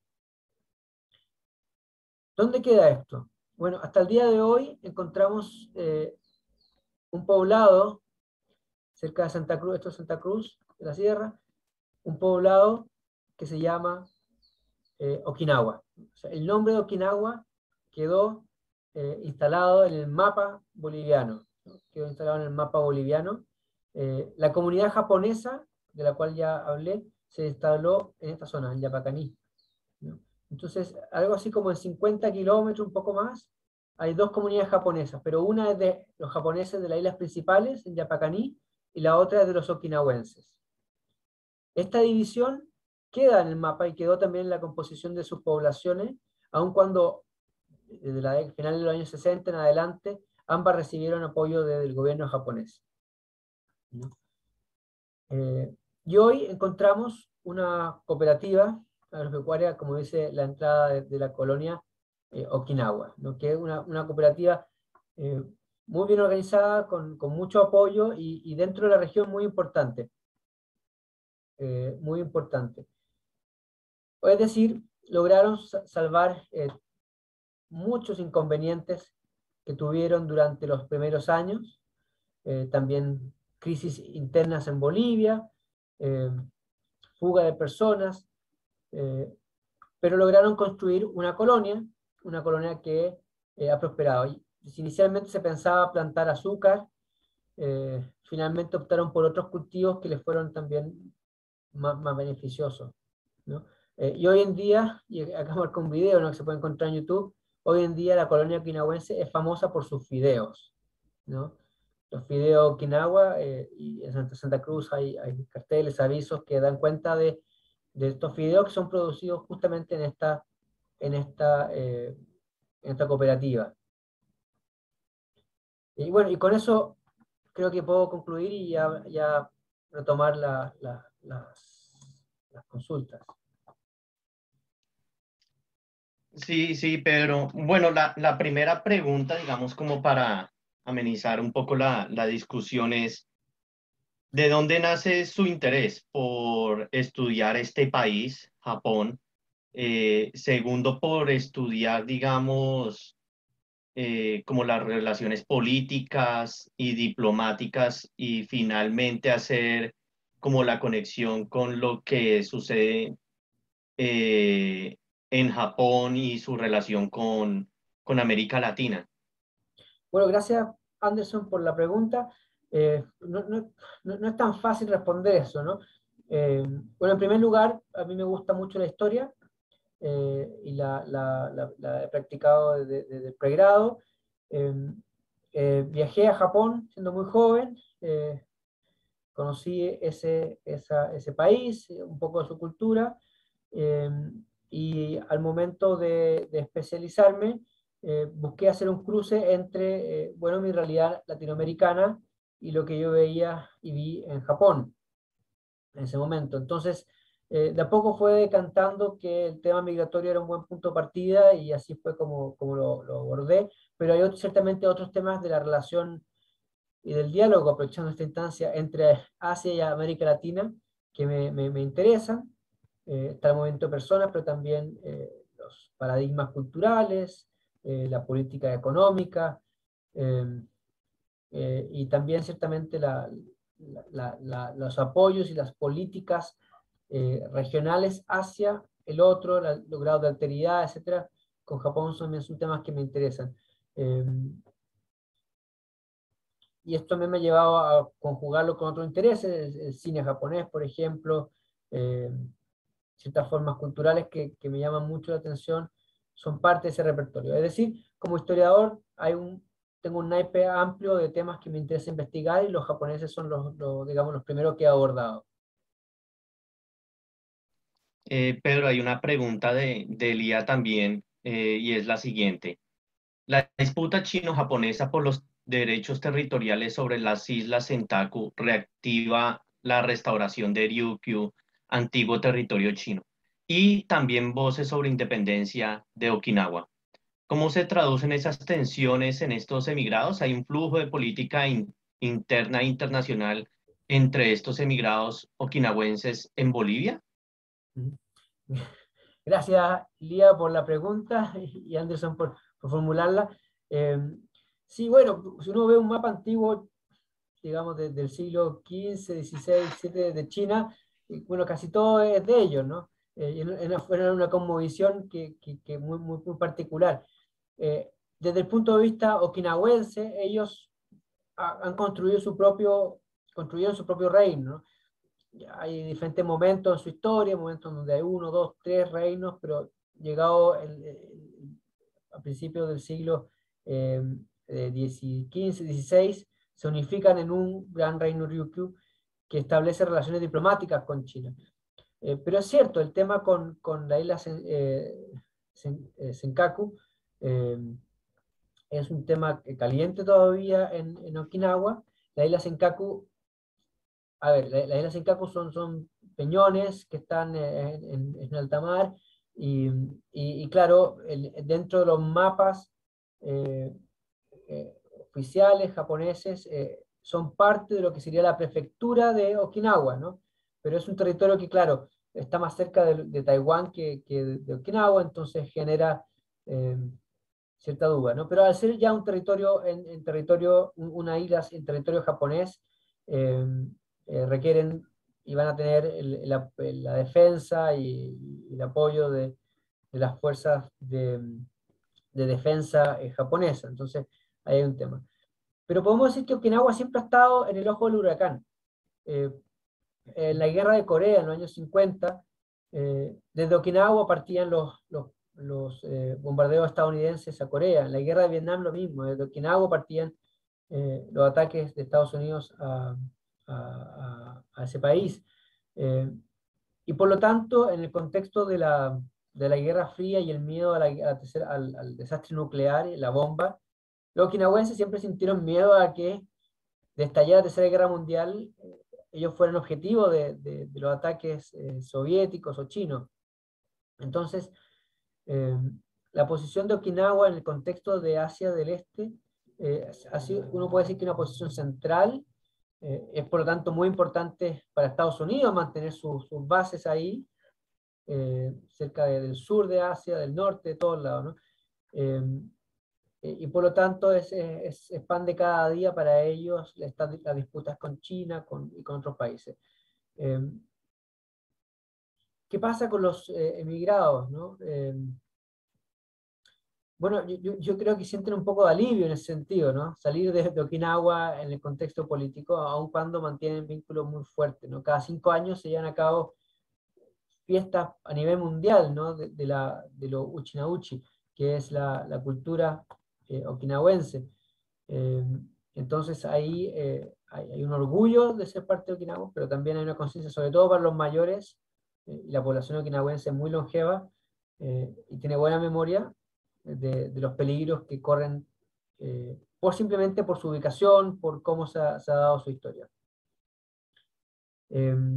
S3: ¿Dónde queda esto? Bueno, hasta el día de hoy encontramos eh, un poblado cerca de Santa Cruz, esto es Santa Cruz de la Sierra, un poblado que se llama eh, Okinawa. O sea, el nombre de Okinawa quedó eh, instalado en el mapa boliviano, ¿no? Quedó instalado en el mapa boliviano. Eh, la comunidad japonesa, de la cual ya hablé, se instaló en esta zona, en Yapacaní, ¿no? Entonces, algo así como en cincuenta kilómetros, un poco más, hay dos comunidades japonesas, pero una es de los japoneses de las islas principales, en Yapacaní, y la otra es de los okinawenses. Esta división queda en el mapa y quedó también en la composición de sus poblaciones, aun cuando desde la final de los años sesenta en adelante, ambas recibieron apoyo del gobierno japonés, ¿no? Eh, y hoy encontramos una cooperativa agropecuaria, como dice la entrada de, de la colonia eh, Okinawa, ¿no? Que es una, una cooperativa eh, muy bien organizada, con, con mucho apoyo y, y dentro de la región muy importante. Eh, muy importante. Es decir, lograron salvar eh, muchos inconvenientes que tuvieron durante los primeros años, eh, también crisis internas en Bolivia, eh, fuga de personas, eh, pero lograron construir una colonia, una colonia que eh, ha prosperado. Y inicialmente se pensaba plantar azúcar, eh, finalmente optaron por otros cultivos que les fueron también más, más beneficiosos, ¿no? Eh, y hoy en día, y acá marco un video, ¿no?, que se puede encontrar en YouTube, hoy en día la colonia okinawense es famosa por sus fideos, ¿no? Los fideos Okinawa, eh, y en Santa, Santa Cruz hay, hay carteles, avisos que dan cuenta de, de estos fideos que son producidos justamente en esta, en esta, eh, en esta cooperativa. Y bueno, y con eso creo que puedo concluir y ya, ya retomar la, la, las, las consultas.
S2: Sí, sí, Pedro. Bueno, la, la primera pregunta, digamos, como para amenizar un poco la, la discusión es, ¿de dónde nace su interés por estudiar este país, Japón? Eh, segundo, por estudiar, digamos, eh, como las relaciones políticas y diplomáticas y finalmente hacer como la conexión con lo que sucede eh, en Japón y su relación con, con América Latina.
S3: Bueno, gracias, Anderson, por la pregunta. Eh, no, no, no, no es tan fácil responder eso, ¿no? Eh, bueno, en primer lugar, a mí me gusta mucho la historia, eh, y la, la, la, la he practicado desde, desde el pregrado. Eh, eh, viajé a Japón siendo muy joven, eh, conocí ese, esa, ese país, un poco de su cultura, eh, y al momento de, de especializarme, eh, busqué hacer un cruce entre, eh, bueno, mi realidad latinoamericana y lo que yo veía y vi en Japón en ese momento. Entonces, eh, de a poco fue decantando que el tema migratorio era un buen punto de partida y así fue como, como lo, lo abordé, pero hay otros, ciertamente otros temas de la relación y del diálogo, aprovechando esta instancia entre Asia y América Latina, que me, me, me interesan. Eh, está el movimiento de personas, pero también eh, los paradigmas culturales, eh, la política económica, eh, eh, y también ciertamente la, la, la, los apoyos y las políticas eh, regionales hacia el otro, la, los grados de alteridad, etcétera. Con Japón son, son temas que me interesan. Eh, y esto también me ha llevado a conjugarlo con otros intereses, el, el cine japonés, por ejemplo, eh, ciertas formas culturales que, que me llaman mucho la atención, son parte de ese repertorio. Es decir, como historiador hay un, tengo un naipe amplio de temas que me interesa investigar y los japoneses son los, los digamos, los primeros que he abordado.
S2: Eh, Pedro, hay una pregunta de, de Elía también, eh, y es la siguiente. La disputa chino-japonesa por los derechos territoriales sobre las islas Senkaku reactiva la restauración de Ryukyu, antiguo territorio chino. y también voces sobre independencia de Okinawa. ¿Cómo se traducen esas tensiones en estos emigrados? ¿Hay un flujo de política in- interna e internacional entre estos emigrados okinawenses en Bolivia?
S3: Gracias, Lía, por la pregunta y Anderson por, por formularla. Eh, sí, bueno, si uno ve un mapa antiguo, digamos, desde el siglo quince, dieciséis, diecisiete de China, y, bueno, casi todo es de ellos, ¿no? Eh, y era una, era una cosmovisión que, que, que muy, muy, muy particular. Eh, desde el punto de vista okinawense, ellos ha- han construido su propio, construyeron su propio reino, ¿no? Hay diferentes momentos en su historia, momentos donde hay uno, dos, tres reinos, pero llegado el, el- a principios del siglo eh, eh, quince, dieciséis, se unifican en un gran reino Ryukyu que establece relaciones diplomáticas con China. Eh, pero es cierto, el tema con, con la isla Sen, eh, Sen, eh, Senkaku eh, es un tema caliente todavía en, en Okinawa. La isla Senkaku, a ver, la- las islas Senkaku son, son peñones que están eh, en, en, en alta mar y, y, y claro, el- dentro de los mapas eh, eh, oficiales japoneses eh, son parte de lo que sería la prefectura de Okinawa, ¿no? Pero es un territorio que, claro, está más cerca de, de Taiwán que, que de, de Okinawa, entonces genera eh, cierta duda, ¿no? Pero al ser ya un territorio, en, en territorio, un- una isla en territorio japonés, eh, eh, requieren y van a tener el- la, la defensa y, y el apoyo de, de las fuerzas de, de defensa eh, japonesa. Entonces, ahí hay un tema. Pero podemos decir que Okinawa siempre ha estado en el ojo del huracán. Eh, en la guerra de Corea, en los años cincuenta, eh, desde Okinawa partían los, los, los eh, bombardeos estadounidenses a Corea. En la guerra de Vietnam lo mismo, desde Okinawa partían eh, los ataques de Estados Unidos a, a, a- a ese país. Eh, y por lo tanto, en el contexto de la, de la Guerra Fría y el miedo a la- a la tercera- al, al desastre nuclear, la bomba, los okinawenses siempre sintieron miedo a que de estallar la Tercera Guerra Mundial, eh, ellos fueran objetivo de, de- de los ataques eh, soviéticos o chinos. Entonces, eh, la posición de Okinawa en el contexto de Asia del Este, eh, ha sido, uno puede decir que una posición central, eh, es por lo tanto muy importante para Estados Unidos mantener su- sus bases ahí, eh, cerca de- del sur de Asia, del norte, de todos lados, ¿no? Eh, eh, y por lo tanto es, es, es pan de cada día para ellos estas las disputas con China con, y con otros países. Eh, ¿Qué pasa con los eh, emigrados, no? Eh, bueno, yo, yo- yo creo que sienten un poco de alivio en ese sentido, ¿no? Salir de, de Okinawa en el contexto político, aun cuando mantienen vínculos muy fuertes, ¿no? Cada cinco años se llevan a cabo fiestas a nivel mundial, ¿no? De, de la, de lo Uchina-Uchi, que es la, la cultura eh, okinawense. Eh, entonces ahí eh, hay, hay un orgullo de ser parte de Okinawa, pero también hay una conciencia, sobre todo para los mayores, eh, y la población okinawense es muy longeva eh, y tiene buena memoria de, de los peligros que corren eh, por simplemente por su ubicación, por cómo se ha, se ha dado su historia. Eh,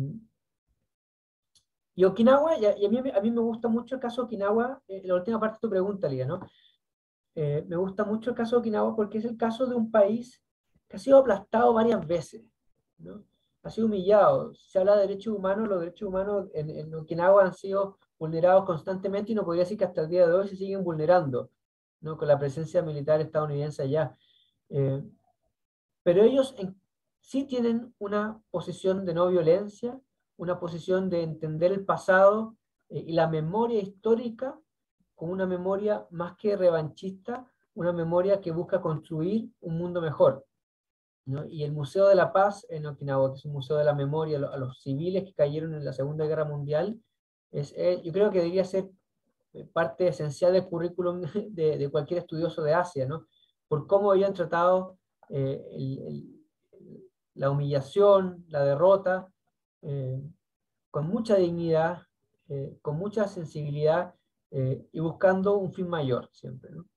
S3: y Okinawa, y a, y a mí, a mí me gusta mucho el caso de Okinawa, eh, la última parte de tu pregunta, Lía, ¿no? Eh, me gusta mucho el caso de Okinawa porque es el caso de un país que ha sido aplastado varias veces, ¿no? Ha sido humillado. Si se habla de derechos humanos, los derechos humanos en, en Okinawa han sido vulnerados constantemente y no podría decir que hasta el día de hoy se siguen vulnerando, ¿no? Con la presencia militar estadounidense allá. Eh, pero ellos en- sí tienen una posición de no violencia, una posición de entender el pasado eh, y la memoria histórica como una memoria más que revanchista, una memoria que busca construir un mundo mejor, ¿no? Y el Museo de la Paz en Okinawa, que es un museo de la memoria a los, a los civiles que cayeron en la Segunda Guerra Mundial, es, eh, yo creo que debería ser eh, parte esencial del currículum de, de cualquier estudioso de Asia, ¿no? Por cómo habían tratado eh, el, el, la humillación, la derrota, eh, con mucha dignidad, eh, con mucha sensibilidad eh, y buscando un fin mayor siempre, ¿no?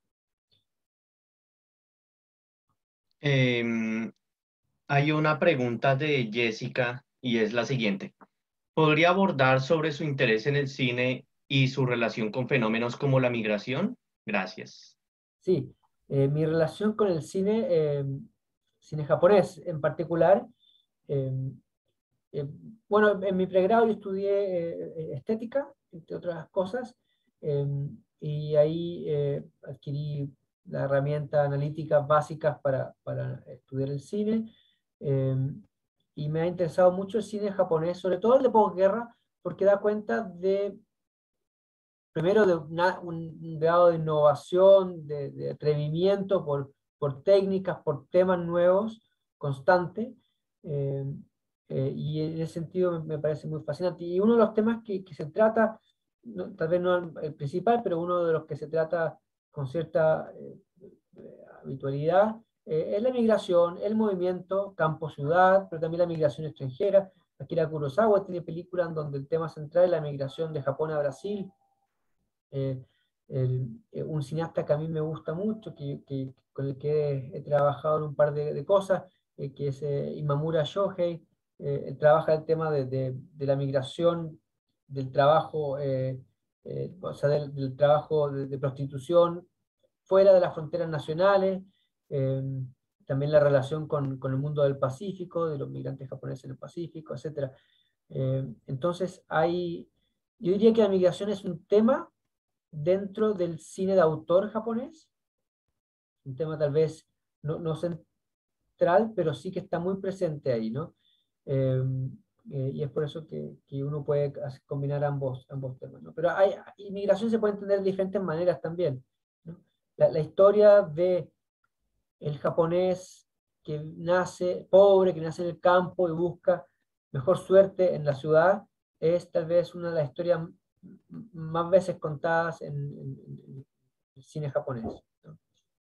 S2: Em, Hay una pregunta de Jessica y es la siguiente. ¿Podría abordar sobre su interés en el cine y su relación con fenómenos como la migración? Gracias.
S3: Sí, eh, mi relación con el cine, eh, cine japonés en particular, eh, eh, bueno, en mi pregrado yo estudié eh, estética, entre otras cosas, eh, y ahí eh, adquirí las herramientas analíticas básicas para, para estudiar el cine, eh, y me ha interesado mucho el cine japonés, sobre todo el de posguerra, porque da cuenta de, primero, de una- un grado de innovación, de, de atrevimiento por, por técnicas, por temas nuevos, constante, eh, eh, y en ese sentido me, me parece muy fascinante. Y uno de los temas que, que se trata, no- tal vez no el, el principal, pero uno de los que se trata con cierta eh, eh, habitualidad, eh, es la migración, el movimiento campo-ciudad, pero también la migración extranjera. Akira Kurosawa tiene películas en donde el tema central es la migración de Japón a Brasil. eh, el- eh, un cineasta que a mí me gusta mucho, que, que- con el que he, he trabajado en un par de, de cosas, eh, que es eh, Imamura Shohei. Eh, él trabaja el tema de, de- de la migración, del trabajo, eh, eh, o sea, del, del trabajo de, de prostitución fuera de las fronteras nacionales, eh, también la relación con, con el mundo del Pacífico, de los migrantes japoneses en el Pacífico, etcétera. Eh, entonces, hay, yo diría que la migración es un tema dentro del cine de autor japonés, un tema tal vez no, no central, pero sí que está muy presente ahí, ¿no? Eh, eh, y es por eso que, que uno puede as- combinar ambos, ambos temas, ¿no? Pero hay, inmigración se puede entender de diferentes maneras también, ¿no? La, la historia de el japonés que nace pobre, que nace en el campo y busca mejor suerte en la ciudad, es tal vez una de las historias más veces contadas en, en- en el cine japonés, ¿no?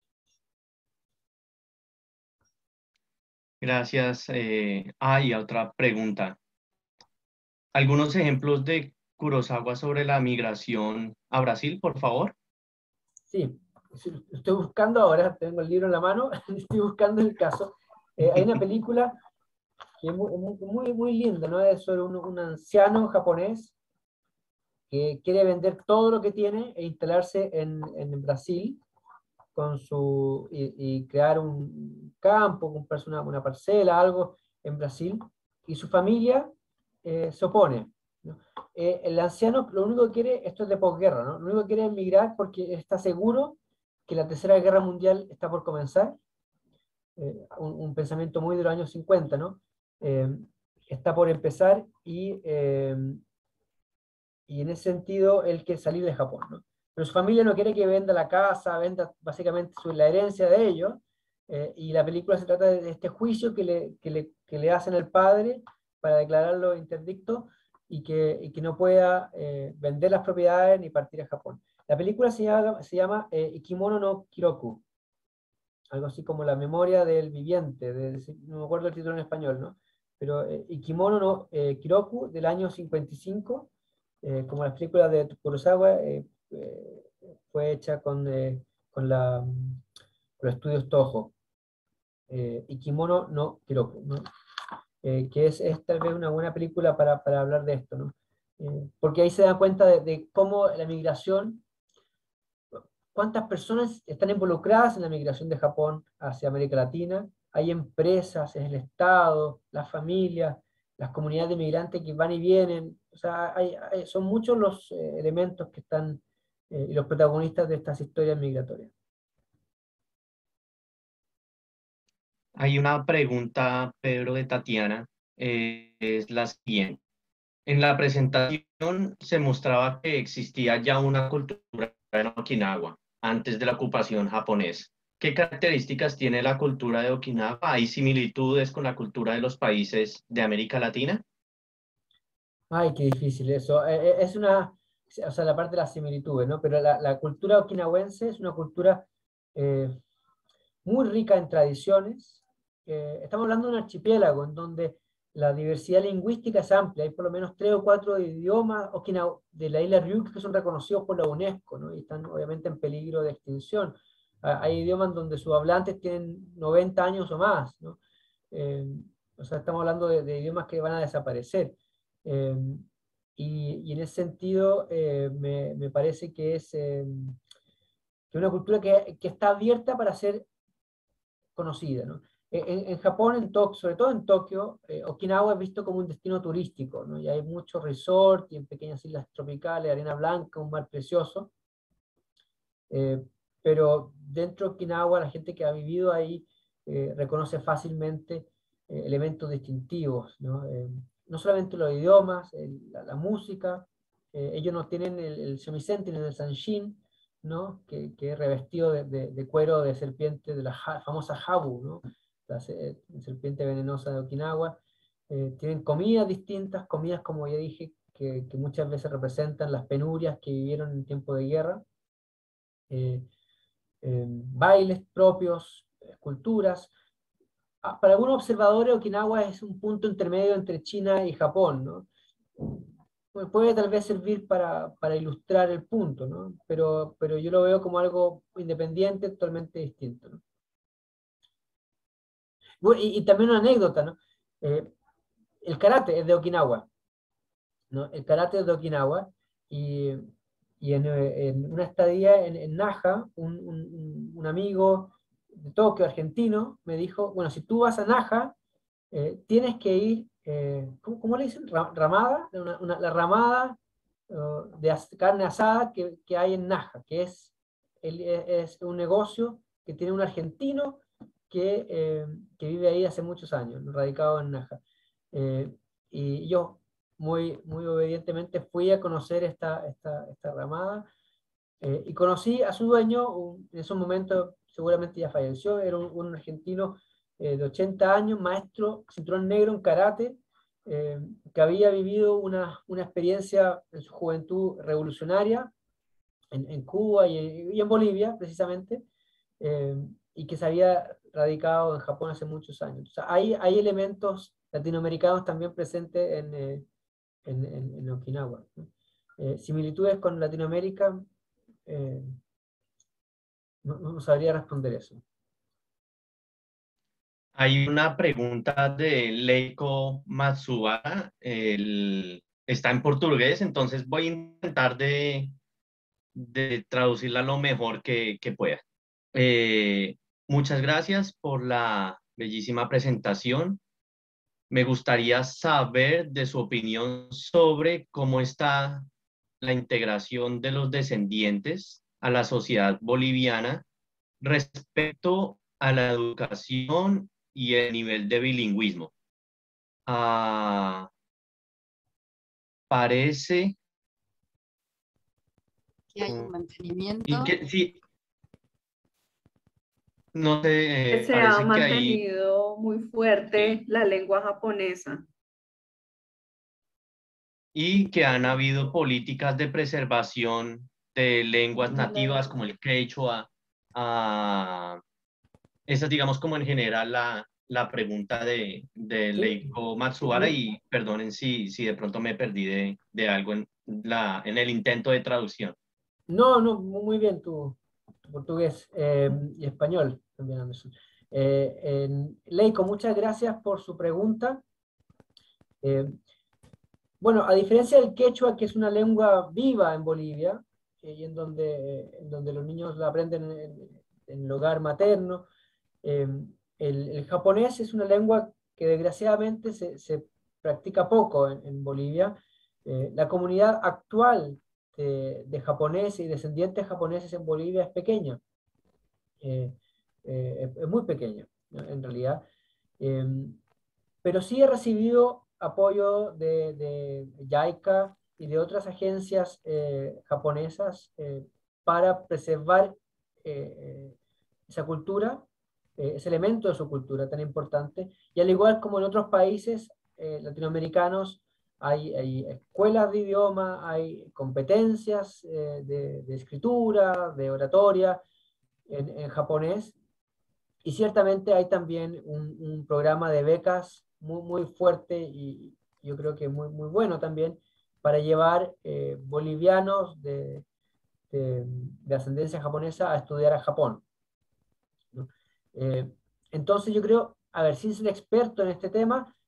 S2: Gracias. Eh, ah, y otra pregunta. ¿Algunos ejemplos de Kurosawa sobre la migración a Brasil, por favor?
S3: Sí, sí, lo estoy buscando ahora, tengo el libro en la mano, estoy buscando el caso. Eh, hay una película que es muy, muy, muy, muy linda, ¿no? Es sobre un, un anciano japonés que quiere vender todo lo que tiene e instalarse en, en Brasil con su, y, y crear un campo, comprarse una, una parcela, algo en Brasil, y su familia eh, se opone, ¿no? Eh, el anciano lo único que quiere, esto es de posguerra, ¿no? Lo único que quiere es emigrar porque está seguro que la Tercera Guerra Mundial está por comenzar, eh, un, un, pensamiento muy de los años cincuenta, ¿no? Eh, está por empezar y, eh, y en ese sentido él quiere salir de Japón, ¿no? Pero su familia no quiere que venda la casa, venda básicamente su, la herencia de ellos, eh, y la película se trata de este juicio que le, que le, que le hacen al padre para declararlo interdicto y que, y que no pueda eh, vender las propiedades ni partir a Japón. La película se llama, se llama eh, Ikimono no Kiroku, algo así como la memoria del viviente, de, no me acuerdo el título en español, ¿no? Pero eh, Ikimono no eh, Kiroku, del año cincuenta y cinco, eh, como las películas de Kurosawa, eh, eh, fue hecha con, eh, con, la, con los estudios Toho. Eh, Ikimono no Kiroku, ¿no? Eh, que es, es tal vez una buena película para, para hablar de esto, ¿no? Eh, porque ahí se da cuenta de, de cómo la migración, cuántas personas están involucradas en la migración de Japón hacia América Latina. Hay empresas, es el Estado, las familias, las comunidades de migrantes que van y vienen. O sea, hay, hay- son muchos los eh, elementos que están, eh, y los protagonistas de estas historias migratorias.
S2: Hay una pregunta, Pedro, de Tatiana. Eh, es la siguiente. En la presentación se mostraba que existía ya una cultura en Okinawa antes de la ocupación japonesa. ¿Qué características tiene la cultura de Okinawa? ¿Hay similitudes con la cultura de los países de América Latina?
S3: Ay, qué difícil eso. Eh, eh, es una, o sea, la parte de las similitudes, ¿no? Pero la, la cultura okinawense es una cultura eh, muy rica en tradiciones. Eh, estamos hablando de un archipiélago en donde la diversidad lingüística es amplia. Hay por lo menos tres o cuatro idiomas okina- de la isla Ryukyu que son reconocidos por la UNESCO, ¿no? Y están obviamente en peligro de extinción. Ah, hay idiomas donde sus hablantes tienen noventa años o más, ¿no? Eh, o sea, estamos hablando de, de idiomas que van a desaparecer. Eh, y, y en ese sentido eh, me, me parece que es eh, que una cultura que, que está abierta para ser conocida, ¿no? En, en Japón, en Tokio, sobre todo en Tokio, eh, Okinawa es visto como un destino turístico, ¿no? Y hay muchos resorts y en pequeñas islas tropicales, arena blanca, un mar precioso. Eh, pero dentro de Okinawa, la gente que ha vivido ahí eh, reconoce fácilmente eh, elementos distintivos, ¿no? Eh, no solamente los idiomas, el, la, la, música, eh, ellos no tienen el, el semi-senten, el sanshin, ¿no? que, que es revestido de, de, de cuero de serpiente, de la ja, famosa habu, ¿no? la, la serpiente venenosa de Okinawa. Eh, tienen comidas distintas, comidas, como ya dije, que, que muchas veces representan las penurias que vivieron en tiempo de guerra. Eh, eh, bailes propios, esculturas. Ah, para algunos observadores, Okinawa es un punto intermedio entre China y Japón, ¿no? Puede tal vez servir para, para ilustrar el punto, ¿no? Pero, pero yo lo veo como algo independiente, totalmente distinto, ¿no? Bueno, y, y también una anécdota, ¿no? Eh, el karate es de Okinawa, ¿no? El karate es de Okinawa, y, y en, en una estadía en, en Naha, un, un, un amigo de Tokio, argentino, me dijo, bueno, si tú vas a Naha, eh, tienes que ir, eh, ¿cómo, ¿cómo le dicen? Ra- Ramada, una, una- la ramada uh, de as- carne asada que, que hay en Naha, que es, el- es un negocio que tiene un argentino que, eh, que vive ahí hace muchos años, radicado en Naha. Eh, y yo, muy, muy obedientemente, fui a conocer esta, esta, esta ramada, eh, y conocí a su dueño. Un, en esos momentos seguramente ya falleció, era un, un argentino eh, de ochenta años, maestro, cinturón negro en karate, eh, que había vivido una, una experiencia en su juventud revolucionaria en, en Cuba y en, y en Bolivia, precisamente, eh, y que se había radicado en Japón hace muchos años. O sea, hay, hay elementos latinoamericanos también presentes en, eh, en, en, en Okinawa, ¿no? Eh, similitudes con Latinoamérica, eh, no, no sabría responder eso.
S2: Hay una pregunta de Leiko Matsubara, el, está en portugués, entonces voy a intentar de, de traducirla lo mejor que, que pueda. Eh, muchas gracias por la bellísima presentación. Me gustaría saber de su opinión sobre cómo está la integración de los descendientes a la sociedad boliviana respecto a la educación y el nivel de bilingüismo. Ah, parece
S4: que hay un mantenimiento.
S2: y que sí, no sé,
S1: Que
S2: eh,
S1: se ha
S2: parece que hay
S1: mantenido muy fuerte la lengua japonesa.
S2: y que han habido políticas de preservación de lenguas
S1: De
S2: nativas
S1: la-
S2: como el quechua. Ah, esa es, digamos, como en general la, la pregunta de, de
S3: Sí,
S2: Leiko Matsubara, y perdonen si, si de pronto me perdí de, de algo en, la, en el intento de traducción.
S3: no, no, muy bien tu, tu portugués eh, y español también, Anderson. Eh, en- Leiko, muchas gracias por su pregunta. Eh, bueno, a diferencia del quechua, que es una lengua viva en Bolivia, eh, y en donde, en donde los niños la aprenden en, en el hogar materno, eh, el, el japonés es una lengua que desgraciadamente se, se practica poco en, en Bolivia. Eh, la comunidad actual de, de japoneses y descendientes japoneses en Bolivia es pequeña, eh, eh, es, es muy pequeña, ¿no? En realidad. Eh, pero sí he recibido apoyo de, de JICA y de otras agencias eh, japonesas eh, para preservar eh, esa cultura, eh, ese elemento de su cultura tan importante. Y al igual como en otros países eh, latinoamericanos, hay, hay escuelas de idioma, hay competencias eh, de, de escritura, de oratoria en, en japonés, y ciertamente hay también un, un programa de becas muy, muy fuerte y yo creo que muy, muy bueno también para llevar eh, bolivianos de, de, de ascendencia japonesa a estudiar a Japón, ¿no? Eh, entonces yo creo, a ver, sin ser experto en este tema,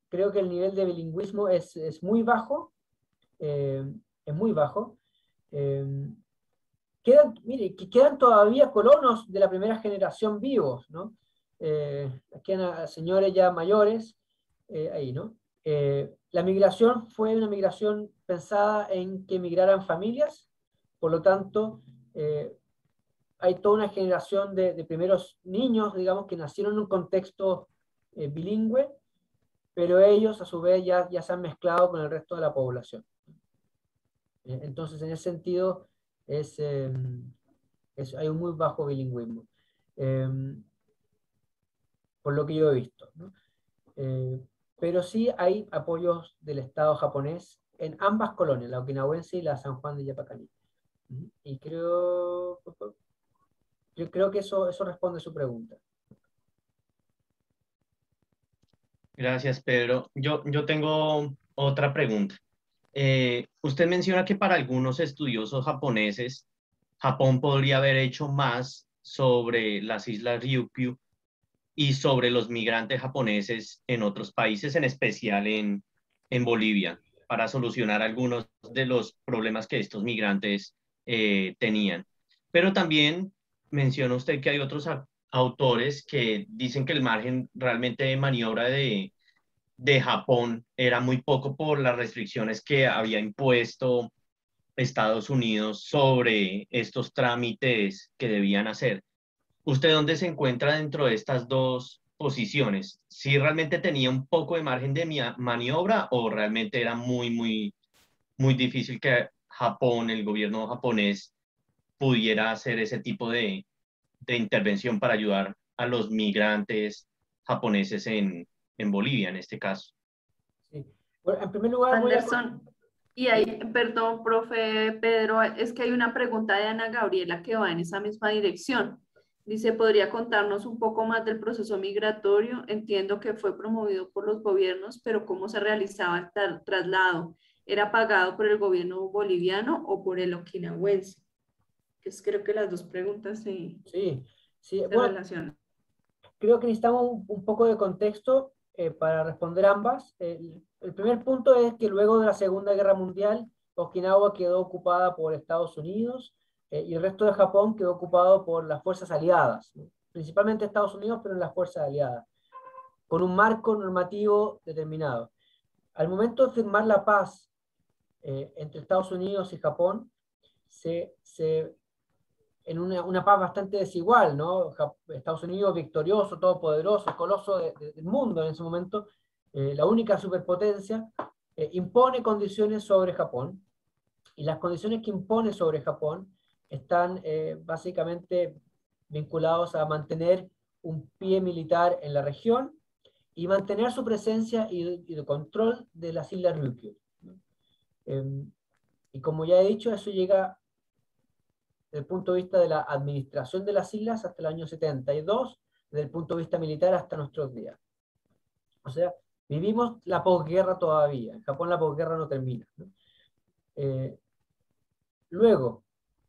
S3: creo que el nivel de bilingüismo es, es muy bajo, eh, es muy bajo. Eh, quedan, mire, que quedan todavía colonos de la primera generación vivos, ¿no? Eh, quedan señores ya mayores, eh, ahí, ¿no? Eh, la migración fue una migración pensada en que migraran familias, por lo tanto, eh, hay toda una generación de, de primeros niños, digamos, que nacieron en un contexto eh, bilingüe, pero ellos a su vez ya, ya se han mezclado con el resto de la población. Eh, entonces, en ese sentido, es, eh, es, hay un muy bajo bilingüismo, eh, por lo que yo he visto, ¿no? Eh, pero sí hay apoyos del Estado japonés en ambas colonias, la okinawense y la San Juan de Yapacaní. Y creo, yo creo que eso, eso responde a su pregunta.
S2: Gracias, Pedro. Yo, yo tengo otra pregunta. Eh, usted menciona que para algunos estudiosos japoneses, Japón podría haber hecho más sobre las islas Ryukyu y sobre los migrantes japoneses en otros países, en especial en, en Bolivia, para solucionar algunos de los problemas que estos migrantes eh, tenían. Pero también menciona usted que hay otros a- autores que dicen que el margen realmente de maniobra de, de Japón era muy poco por las restricciones que había impuesto Estados Unidos sobre estos trámites que debían hacer. ¿Usted dónde se encuentra dentro de estas dos posiciones? ¿Si realmente tenía un poco de margen de mia- maniobra o realmente era muy, muy, muy difícil que Japón, el gobierno japonés, pudiera hacer ese tipo de, de intervención para ayudar a los migrantes japoneses en, en Bolivia, en este caso?
S3: Sí. Bueno, en primer lugar voy a...
S1: Anderson, y ahí, perdón, profe Pedro, es que hay una pregunta de Ana Gabriela que va en esa misma dirección. Dice, ¿podría contarnos un poco más del proceso migratorio? Entiendo que fue promovido por los gobiernos, pero ¿cómo se realizaba el tra- traslado? ¿Era pagado por el gobierno boliviano o por el okinawense? Que es, creo que las dos preguntas se,
S3: Sí, sí.
S1: se
S3: Bueno,
S1: relacionan.
S3: creo que necesitamos un, un poco de contexto eh, para responder ambas. El, el primer punto es que luego de la Segunda Guerra Mundial, Okinawa quedó ocupada por Estados Unidos eh, y el resto de Japón quedó ocupado por las fuerzas aliadas, ¿no? Principalmente Estados Unidos, pero en las fuerzas aliadas, con un marco normativo determinado. Al momento de firmar la paz eh, entre Estados Unidos y Japón, se, se en una, una paz bastante desigual, ¿no? Estados Unidos victorioso, todopoderoso, coloso de, de, del mundo en ese momento, eh, la única superpotencia, eh, impone condiciones sobre Japón, y las condiciones que impone sobre Japón están eh, básicamente vinculados a mantener un pie militar en la región y mantener su presencia y, y el control de las Islas Ryukyu, ¿no? Eh, y como ya he dicho, eso llega desde el punto de vista de la administración de las islas hasta el año setenta y dos, desde el punto de vista militar hasta nuestros días. O sea, vivimos la posguerra todavía. En Japón la posguerra no termina, ¿no? Eh, luego,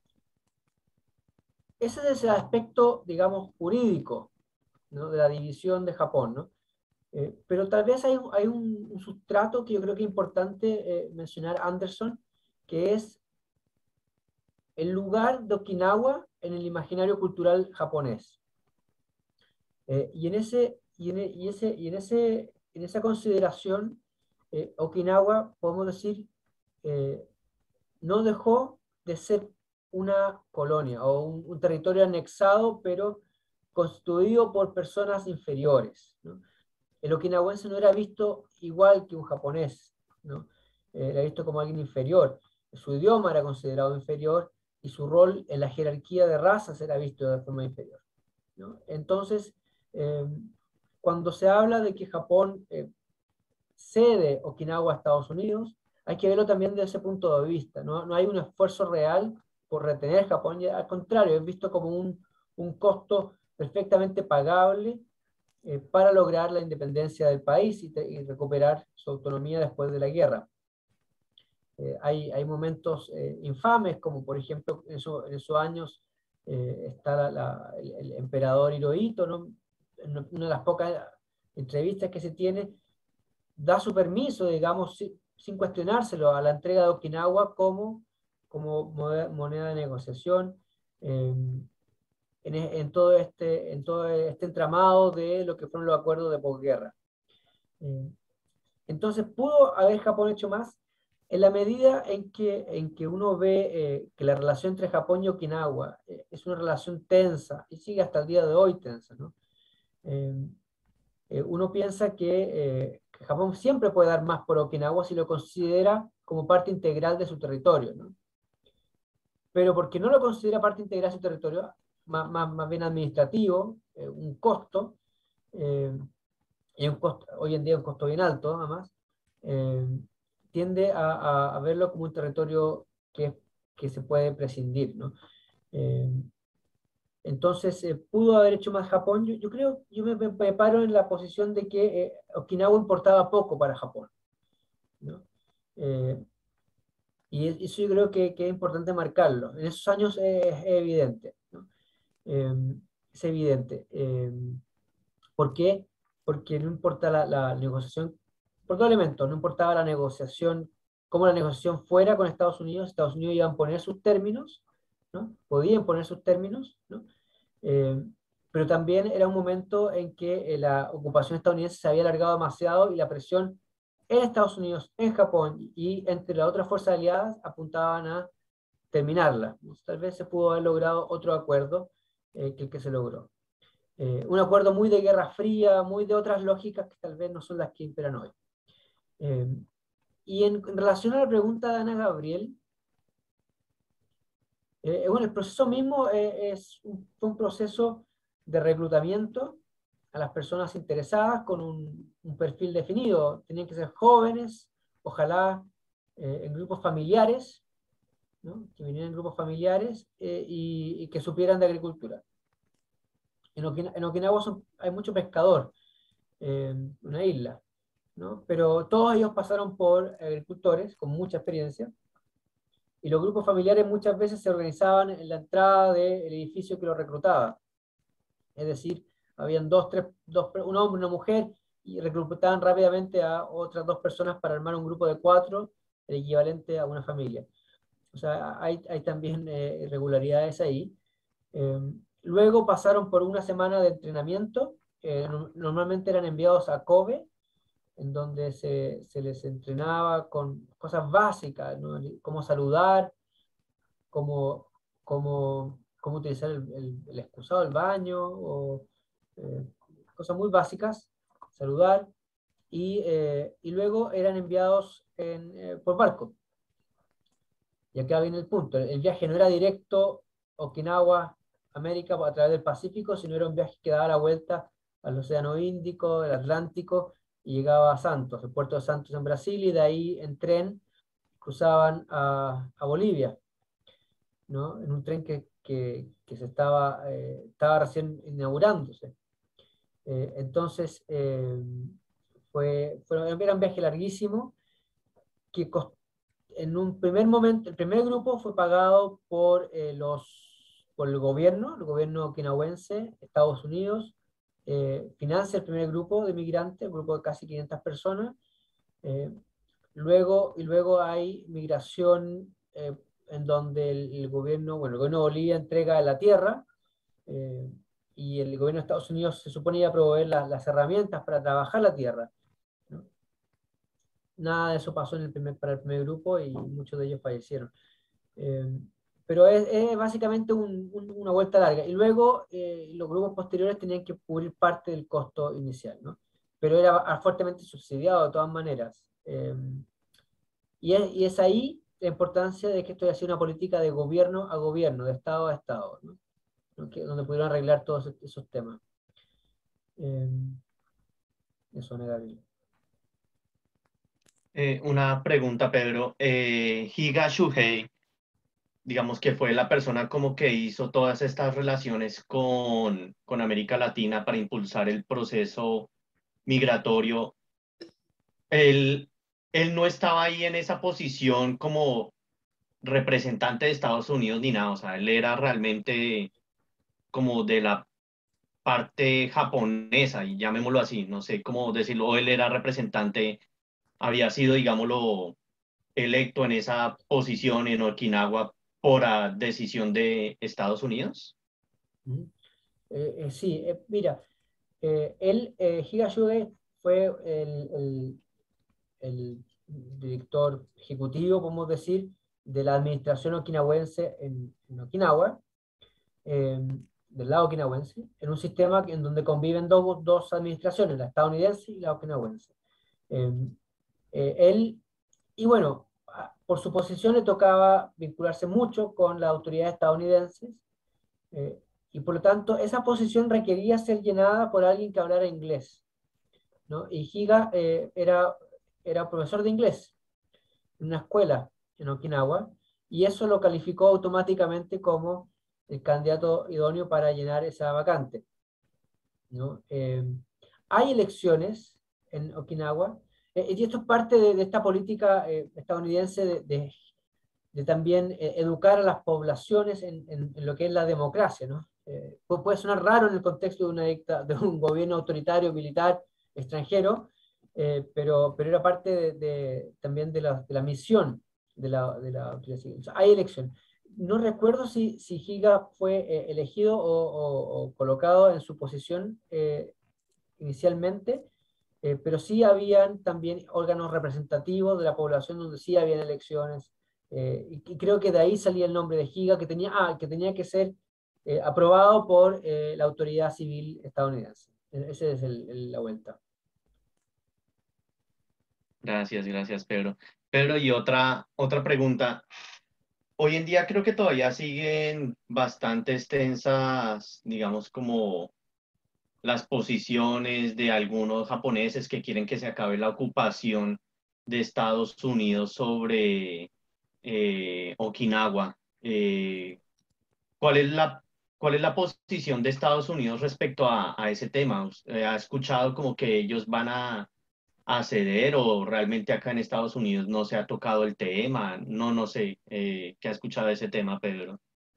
S3: ese es el aspecto, digamos, jurídico, ¿no? De la división de Japón, ¿no? Eh, pero tal vez hay, hay un, un sustrato que yo creo que es importante eh, mencionar, Anderson, que es el lugar de Okinawa en el imaginario cultural japonés. Eh, y en ese, y en, e- y ese, y en ese, en esa consideración, eh, Okinawa, podemos decir, eh, no dejó de ser una colonia o un, un territorio anexado, pero constituido por personas inferiores, ¿no? El okinawense no era visto igual que un japonés, ¿no? Eh, era visto como alguien inferior. Su idioma era considerado inferior y su rol en la jerarquía de razas era visto de forma inferior, ¿no? Entonces, eh, cuando se habla de que Japón eh, cede Okinawa a Estados Unidos, hay que verlo también desde ese punto de vista. No, no hay un esfuerzo real por retener Japón, al contrario, es visto como un, un costo perfectamente pagable eh, para lograr la independencia del país y, te, y recuperar su autonomía después de la guerra. Eh, hay, hay momentos eh, infames, como por ejemplo en, eso, en esos años eh, está la, la, el, el emperador Hirohito, ¿no? En una de las pocas entrevistas que se tiene, da su permiso, digamos, sin, sin cuestionárselo, a la entrega de Okinawa como, como moneda de negociación eh, en, en, todo este, en todo este entramado de lo que fueron los acuerdos de posguerra. Eh, entonces, ¿pudo haber Japón hecho más? En la medida en que, en que uno ve eh, que la relación entre Japón y Okinawa eh, es una relación tensa, y sigue hasta el día de hoy tensa, ¿no? Eh, eh, uno piensa que, eh, que Japón siempre puede dar más por Okinawa si lo considera como parte integral de su territorio, ¿no? Pero porque no lo considera parte integral de su territorio, más, más, más bien administrativo, eh, un costo, eh, y un costo, hoy en día un costo bien alto, además, eh, tiende a, a, a, verlo como un territorio que, que se puede prescindir, ¿no? Eh, entonces, eh, ¿pudo haber hecho más Japón? Yo, yo creo, yo me, me paro en la posición de que eh, Okinawa importaba poco para Japón, ¿no? Eh, y eso yo creo que, que es importante marcarlo. En esos años es, es evidente, ¿no? Eh, es evidente. Eh, ¿Por qué? Porque no importa la, la negociación, por dos elementos, no importaba la negociación, cómo la negociación fuera con Estados Unidos, Estados Unidos iban a poner sus términos, ¿no? Podían poner sus términos, ¿no? Eh, pero también era un momento en que eh, la ocupación estadounidense se había alargado demasiado y la presión en Estados Unidos, en Japón y entre las otras fuerzas aliadas apuntaban a terminarla. Tal vez se pudo haber logrado otro acuerdo eh, que el que se logró. Eh, un acuerdo muy de Guerra Fría, muy de otras lógicas que tal vez no son las que imperan hoy. Eh, y en, en relación a la pregunta de Ana Gabriel, eh, bueno, el proceso mismo eh, es un, fue un proceso de reclutamiento a las personas interesadas con un, un perfil definido. Tenían que ser jóvenes, ojalá eh, en grupos familiares, ¿no? Que vinieran en grupos familiares eh, y, y que supieran de agricultura. En, Okina, en Okinawa son, hay mucho pescador, eh, una isla, ¿no? Pero todos ellos pasaron por agricultores con mucha experiencia, y los grupos familiares muchas veces se organizaban en la entrada del edificio que los reclutaba. Es decir, habían dos, tres, dos, un hombre, una mujer, y reclutaban rápidamente a otras dos personas para armar un grupo de cuatro, el equivalente a una familia. O sea, hay, hay también eh, irregularidades ahí. Eh, luego pasaron por una semana de entrenamiento. Eh, no, normalmente eran enviados a Kobe, en donde se, se les entrenaba con cosas básicas, ¿no? Cómo saludar, cómo, cómo, cómo utilizar el, el, el excusado del baño, o eh, cosas muy básicas, saludar, y, eh, y luego eran enviados en, eh, por barco. Y acá viene el punto, el viaje no era directo Okinawa, América, a través del Pacífico, sino era un viaje que daba la vuelta al Océano Índico, el Atlántico, y llegaba a Santos, el puerto de Santos en Brasil, y de ahí en tren cruzaban a, a Bolivia, ¿no? En un tren que, que, que se estaba, eh, estaba recién inaugurándose. Eh, entonces, eh, fue, fue, era un viaje larguísimo, que costó, en un primer momento, el primer grupo fue pagado por, eh, los, por el gobierno, el gobierno okinawense, Estados Unidos, eh, financia el primer grupo de migrantes, un grupo de casi quinientas personas. Eh, luego, y luego hay migración eh, en donde el, el gobierno, bueno, el gobierno de Bolivia entrega la tierra, eh, y el gobierno de Estados Unidos se suponía a proveer la, las herramientas para trabajar la tierra, ¿no? Nada de eso pasó en el primer, para el primer grupo, y muchos de ellos fallecieron. Eh, pero es, es básicamente un, un, una vuelta larga. Y luego eh, los grupos posteriores tenían que cubrir parte del costo inicial, ¿no? Pero era fuertemente subsidiado de todas maneras. Eh, y, es, y es ahí la importancia de que esto haya sido una política de gobierno a gobierno, de Estado a Estado, ¿no? Que, donde pudieron arreglar todos esos temas. Eh, eso, negable.
S2: Eh, una pregunta, Pedro. Eh, Higa Shuhei, digamos que fue la persona como que hizo todas estas relaciones con, con América Latina para impulsar el proceso migratorio. Él, él no estaba ahí en esa posición como representante de Estados Unidos ni nada, o sea, él era realmente como de la parte japonesa, y llamémoslo así, no sé cómo decirlo, o él era representante había sido, digámoslo, electo en esa posición en Okinawa por uh, decisión de Estados Unidos?
S3: Uh-huh. eh, eh, sí, eh, mira, eh, él, eh, Higa Yuge fue el, el, el director ejecutivo, podemos decir, de la administración okinawense en, en Okinawa, eh, del lado okinawense, en un sistema en donde conviven dos, dos administraciones, la estadounidense y la okinawense. Eh, eh, él, y bueno, por su posición le tocaba vincularse mucho con las autoridades estadounidenses, eh, y por lo tanto esa posición requería ser llenada por alguien que hablara inglés, ¿no? Y Higa eh, era, era profesor de inglés en una escuela en Okinawa, y eso lo calificó automáticamente como el candidato idóneo para llenar esa vacante, ¿no? Eh, hay elecciones en Okinawa, eh, y esto es parte de, de esta política eh, estadounidense de, de, de también eh, educar a las poblaciones en, en, en, lo que es la democracia, ¿no? Eh, puede sonar raro en el contexto de, una dicta, de un gobierno autoritario, militar, extranjero, eh, pero, pero era parte de, de, también de la, de la misión de la, de la autoridad civil. O sea, hay elección. No recuerdo si, si Higa fue eh, elegido o, o, o, colocado en su posición eh, inicialmente, eh, pero sí habían también órganos representativos de la población donde sí habían elecciones, eh, y, y creo que de ahí salía el nombre de Higa, que tenía, ah, que, tenía que ser eh, aprobado por eh, la autoridad civil estadounidense. Esa es el, el, la vuelta.
S2: Gracias, gracias, Pedro. Pedro, y otra, otra pregunta. Hoy en día creo que todavía siguen bastante extensas, digamos, como las posiciones de algunos japoneses que quieren que se acabe la ocupación de Estados Unidos sobre eh, Okinawa. Eh, ¿cuál es la, cuál es la posición de Estados Unidos respecto a, a ese tema? ¿Usted ha escuchado como que ellos van a, a ceder o realmente acá en Estados Unidos no se ha tocado el tema? No, no sé. Eh, ¿qué ha escuchado de ese tema, Pedro?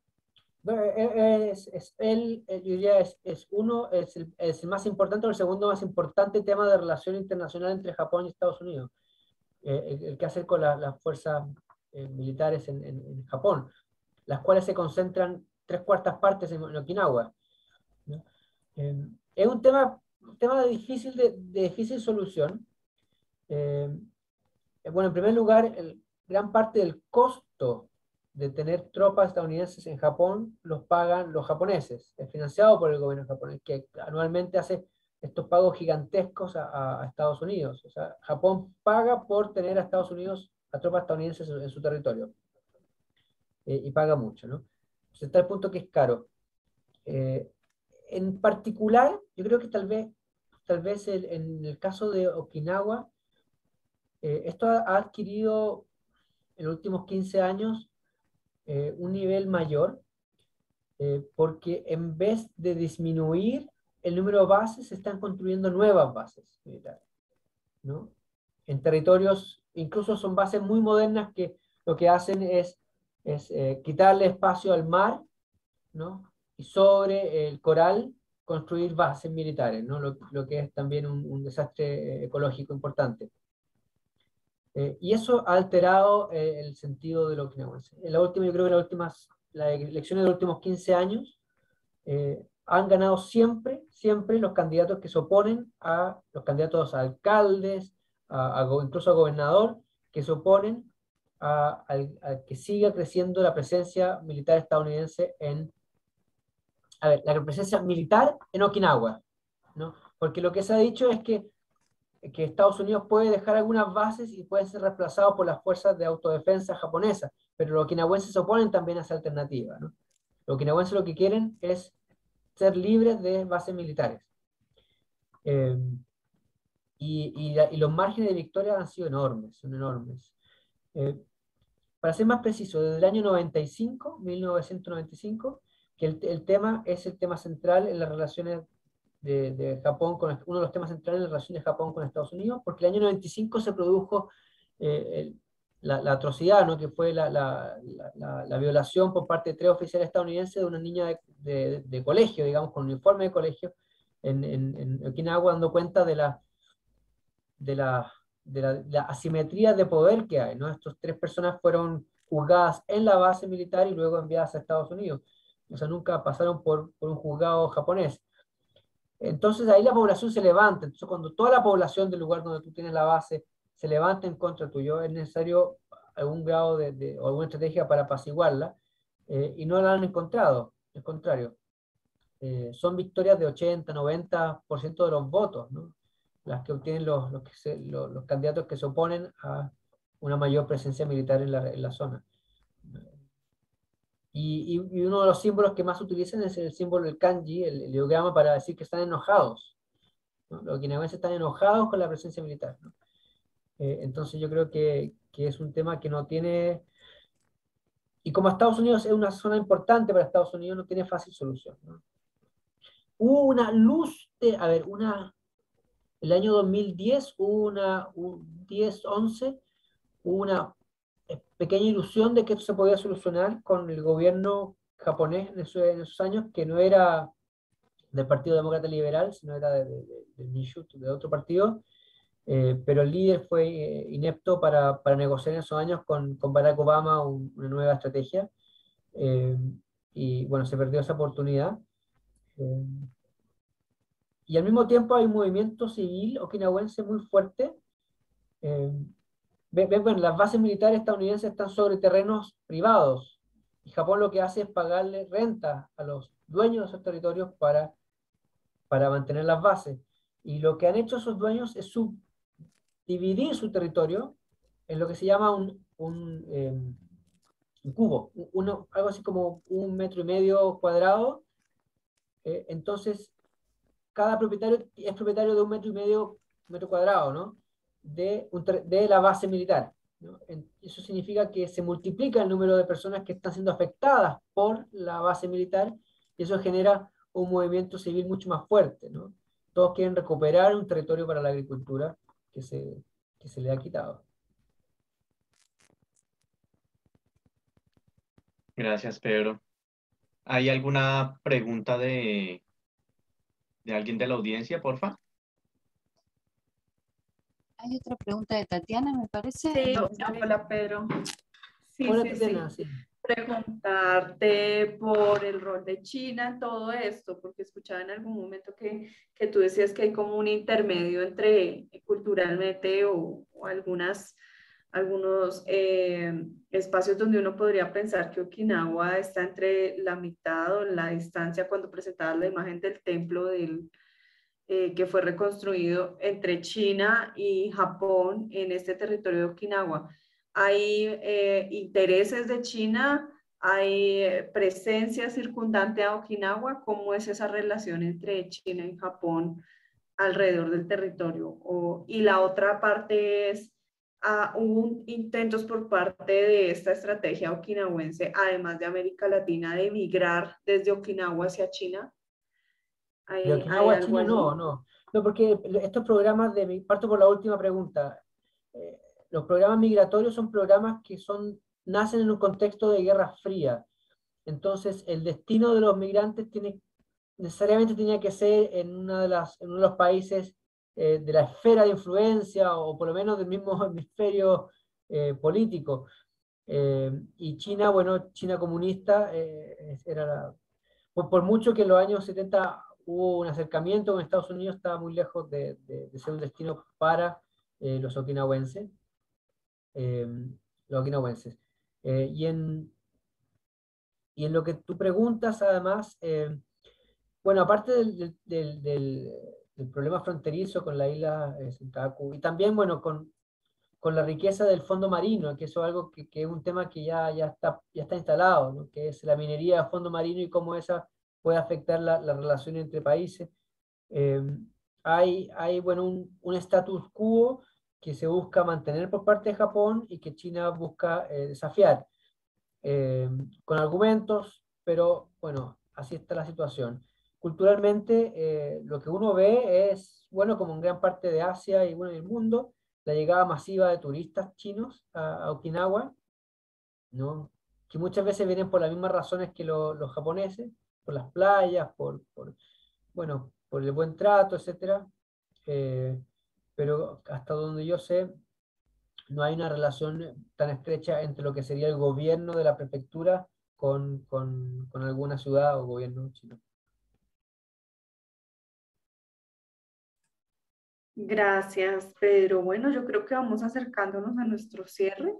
S3: Es, es, él, yo diría, es, es uno, es el, es el más importante o el segundo más importante tema de relación internacional entre Japón y Estados Unidos, eh, el, el que hace con la, las fuerzas eh, militares en, en, en Japón, las cuales se concentran tres cuartas partes en, en Okinawa, ¿no? Eh, es un tema, un tema de, difícil de, de difícil solución. Eh, bueno, en primer lugar, el, gran parte del costo de tener tropas estadounidenses en Japón los pagan los japoneses, es financiado por el gobierno japonés, que anualmente hace estos pagos gigantescos a, a Estados Unidos. O sea, Japón paga por tener a Estados Unidos, a tropas estadounidenses en, en su territorio, eh, y paga mucho, ¿no? Entonces está el punto que es caro. Eh, en particular, yo creo que tal vez, tal vez el, en el caso de Okinawa, eh, esto ha, ha adquirido en los últimos quince años eh, un nivel mayor, eh, porque en vez de disminuir el número de bases, se están construyendo nuevas bases militares, ¿no? En territorios, incluso son bases muy modernas que lo que hacen es, es eh, quitarle espacio al mar, ¿no? Y sobre el coral construir bases militares, ¿no? Lo, lo que es también un, un desastre ecológico importante. Eh, y eso ha alterado eh, el sentido de lo okinawense. En la última, yo creo que en las últimas, las elecciones de los últimos quince años eh, han ganado siempre, siempre los candidatos que se oponen a los candidatos a alcaldes, a, a, incluso a gobernador, que se oponen a, a, a que siga creciendo la presencia militar estadounidense en, a ver, la presencia militar en Okinawa, ¿no? Porque lo que se ha dicho es que que Estados Unidos puede dejar algunas bases y pueden ser reemplazados por las fuerzas de autodefensa japonesas, pero los okinawenses se oponen también a esa alternativa, ¿no? Los okinawenses lo que quieren es ser libres de bases militares. Eh, y, y, la, y los márgenes de victoria han sido enormes, son enormes. Eh, para ser más preciso, desde el año noventa y cinco, mil novecientos noventa y cinco, que el, el tema es el tema central en las relaciones De, de Japón, con uno de los temas centrales en la relación de Japón con Estados Unidos, porque el año noventa y cinco se produjo eh, el, la, la atrocidad, ¿no? Que fue la, la, la, la violación por parte de tres oficiales estadounidenses de una niña de, de, de colegio, digamos, con uniforme de colegio, en, en, en Okinawa, dando cuenta de la, de la de la, la asimetría de poder que hay, ¿no? Estas tres personas fueron juzgadas en la base militar y luego enviadas a Estados Unidos. O sea, nunca pasaron por, por un juzgado japonés. Entonces ahí la población se levanta. Entonces cuando toda la población del lugar donde tú tienes la base se levanta en contra tuyo, es necesario algún grado de, de o alguna estrategia para apaciguarla, eh, y no la han encontrado, al contrario. Eh, son victorias de ochenta, noventa por ciento de los votos, ¿no? Las que obtienen los, los, que se, los, los candidatos que se oponen a una mayor presencia militar en la, en la zona. Y, y, y uno de los símbolos que más utilizan es el símbolo del kanji, el, el ideograma, para decir que están enojados, ¿no? Los okinawenses están enojados con la presencia militar, ¿no? Eh, entonces yo creo que, que es un tema que no tiene... Y como Estados Unidos es una zona importante para Estados Unidos, no tiene fácil solución, ¿no? Hubo una luz de... A ver, una... El año dos mil diez hubo una... Un diez, once, hubo una pequeña ilusión de que esto se podía solucionar con el gobierno japonés en esos, en esos años, que no era del Partido Demócrata Liberal, sino era de, de, de, de Nishut, de otro partido, eh, pero el líder fue eh, inepto para, para negociar en esos años con, con Barack Obama un, una nueva estrategia, eh, y bueno, se perdió esa oportunidad. Eh, y al mismo tiempo hay un movimiento civil okinawense muy fuerte. Eh, Bueno, las bases militares estadounidenses están sobre terrenos privados y Japón lo que hace es pagarle renta a los dueños de esos territorios para, para mantener las bases. Y lo que han hecho esos dueños es subdividir su territorio en lo que se llama un, un, eh, un cubo, uno, algo así como un metro y medio cuadrado. Eh, entonces, cada propietario es propietario de un metro y medio metro cuadrado, ¿no? De, un, de la base militar, ¿no? Eso significa que se multiplica el número de personas que están siendo afectadas por la base militar y eso genera un movimiento civil mucho más fuerte, ¿no? Todos quieren recuperar un territorio para la agricultura que se, que se le ha quitado.
S2: Gracias, Pedro. ¿Hay alguna pregunta de, de alguien de la audiencia, porfa?
S4: Hay otra pregunta de Tatiana, me parece.
S1: Sí, hola Pedro. Sí,
S3: Hola,
S1: sí,
S3: Tatiana,
S1: sí.
S3: sí.
S1: Preguntarte por el rol de China en todo esto, porque escuchaba en algún momento que, que tú decías que hay como un intermedio entre culturalmente o, o algunas, algunos eh, espacios donde uno podría pensar que Okinawa está entre la mitad o la distancia cuando presentabas la imagen del templo del, eh, que fue reconstruido entre China y Japón en este territorio de Okinawa. Hay eh, intereses de China, hay eh, presencia circundante a Okinawa. ¿Cómo es esa relación entre China y Japón alrededor del territorio? O, y la otra parte es, uh, hubo intentos por parte de esta estrategia okinawense, además de América Latina, de migrar desde Okinawa hacia China.
S3: De
S1: ¿Hay, hay
S3: Okinawa a
S1: algo
S3: China
S1: allí?
S3: no, no. No, porque estos programas de... Parto por la última pregunta. Eh, los programas migratorios son programas que son, nacen en un contexto de Guerra Fría. Entonces, el destino de los migrantes tiene, necesariamente tenía que ser en, una de las, en uno de los países eh, de la esfera de influencia, o por lo menos del mismo hemisferio eh, político. Eh, y China, bueno, China comunista, eh, era la, por, por mucho que en los años setenta hubo un acercamiento con Estados Unidos, estaba muy lejos de, de, de ser un destino para eh, los okinawenses. Eh, los okinawenses. Eh, y, en, y en lo que tú preguntas, además, eh, bueno, aparte del, del, del, del, del problema fronterizo con la isla eh, Senkaku, y también, bueno, con, con la riqueza del fondo marino, que eso es algo que, que es un tema que ya, ya, está, ya está instalado, ¿no? Que es la minería de fondo marino y cómo esa puede afectar la, la relación entre países. Eh, hay, hay, bueno, un, un status quo que se busca mantener por parte de Japón y que China busca eh, desafiar, eh, con argumentos, pero bueno, así está la situación. Culturalmente, eh, lo que uno ve es, bueno, como en gran parte de Asia y bueno, del mundo, la llegada masiva de turistas chinos a, a Okinawa, ¿no? Que muchas veces vienen por las mismas razones que lo, los japoneses, por las playas, por, por, bueno, por el buen trato, etcétera. Eh, pero hasta donde yo sé, no hay una relación tan estrecha entre lo que sería el gobierno de la prefectura con, con, con alguna ciudad o gobierno chino.
S1: Gracias, Pedro. Bueno, yo creo que vamos acercándonos a nuestro cierre.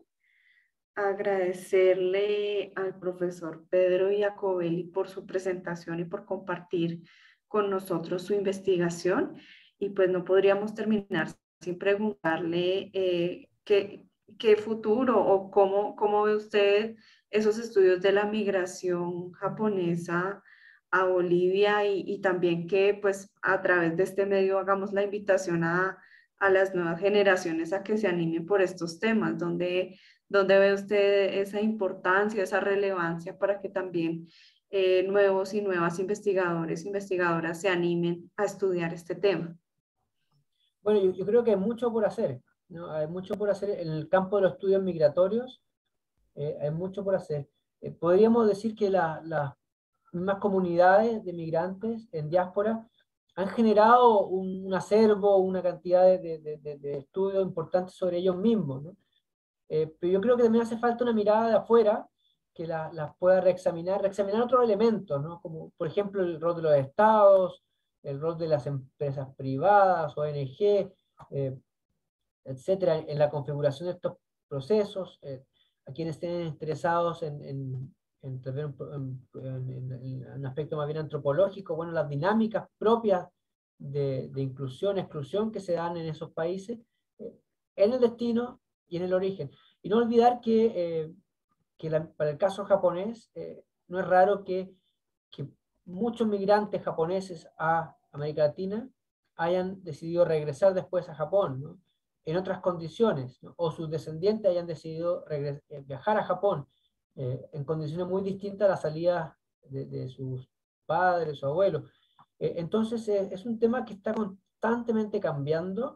S1: Agradecerle al profesor Pedro Iacobelli por su presentación y por compartir con nosotros su investigación. Y pues no podríamos terminar sin preguntarle eh, qué, qué futuro o cómo, cómo ve usted esos estudios de la migración japonesa a Bolivia y, y también que pues a través de este medio hagamos la invitación a, a las nuevas generaciones a que se animen por estos temas, donde ¿dónde ve usted esa importancia, esa relevancia para que también eh, nuevos y nuevas investigadores, investigadoras se animen a estudiar este tema?
S3: Bueno, yo, yo creo que hay mucho por hacer, ¿no? Hay mucho por hacer en el campo de los estudios migratorios, eh, hay mucho por hacer. Eh, podríamos decir que la, las mismas comunidades de migrantes en diáspora han generado un, un acervo, una cantidad de, de, de, de estudios importantes sobre ellos mismos, ¿no? Eh, pero yo creo que también hace falta una mirada de afuera que las la pueda reexaminar, reexaminar otros elementos, ¿no? Como por ejemplo el rol de los estados, el rol de las empresas privadas, O N G, eh, etcétera, en la configuración de estos procesos, eh, a quienes estén interesados en, en, en, en, en, en un aspecto más bien antropológico, bueno, las dinámicas propias de, de inclusión, exclusión que se dan en esos países, eh, en el destino y en el origen. Y no olvidar que, eh, que la, para el caso japonés, eh, no es raro que, que muchos migrantes japoneses a América Latina hayan decidido regresar después a Japón, ¿no? En otras condiciones, ¿no? O sus descendientes hayan decidido viajar a Japón eh, en condiciones muy distintas a la salida de, de sus padres o abuelos. Eh, entonces eh, es un tema que está constantemente cambiando,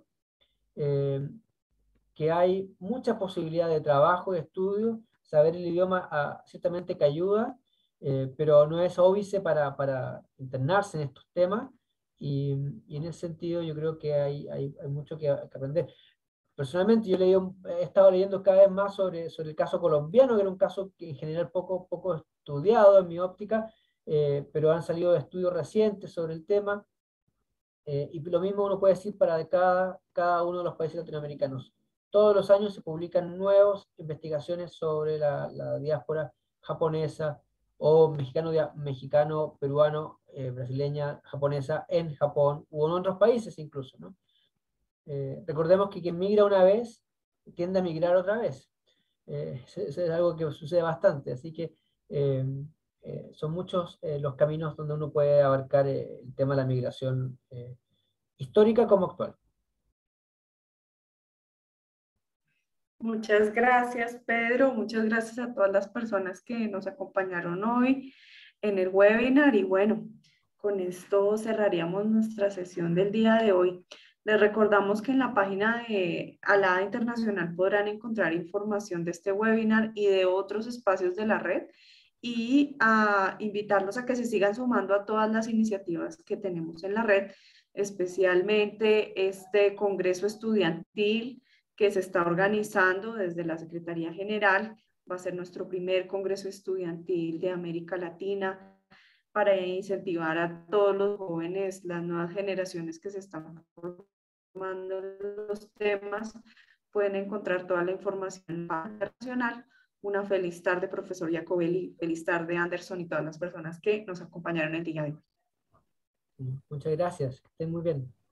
S3: eh, que hay mucha posibilidad de trabajo, de estudio, saber el idioma ah, ciertamente que ayuda, eh, pero no es óbice para, para internarse en estos temas, y, y en ese sentido yo creo que hay, hay, hay mucho que, que aprender. Personalmente yo leí un, he estado leyendo cada vez más sobre, sobre el caso colombiano, que era un caso que en general poco, poco estudiado en mi óptica, eh, pero han salido estudios recientes sobre el tema, eh, y lo mismo uno puede decir para cada, cada uno de los países latinoamericanos. Todos los años se publican nuevas investigaciones sobre la, la diáspora japonesa o mexicano, mexicano peruano, eh, brasileña, japonesa en Japón u en otros países incluso, ¿no? Eh, recordemos que quien migra una vez tiende a migrar otra vez. Eh, eso es algo que sucede bastante, así que eh, eh, son muchos eh, los caminos donde uno puede abarcar eh, el tema de la migración eh, histórica como actual.
S1: Muchas gracias, Pedro. Muchas gracias a todas las personas que nos acompañaron hoy en el webinar. Y bueno, con esto cerraríamos nuestra sesión del día de hoy. Les recordamos que en la página de Alada Internacional podrán encontrar información de este webinar y de otros espacios de la red, y a invitarlos a que se sigan sumando a todas las iniciativas que tenemos en la red, especialmente este Congreso Estudiantil que se está organizando desde la Secretaría General. Va a ser nuestro primer Congreso Estudiantil de América Latina para incentivar a todos los jóvenes, las nuevas generaciones que se están formando los temas. Pueden encontrar toda la información en la página internacional. Una feliz tarde, profesor Iacobelli, feliz tarde, Anderson, y todas las personas que nos acompañaron el día de hoy.
S3: Muchas gracias, que estén muy bien.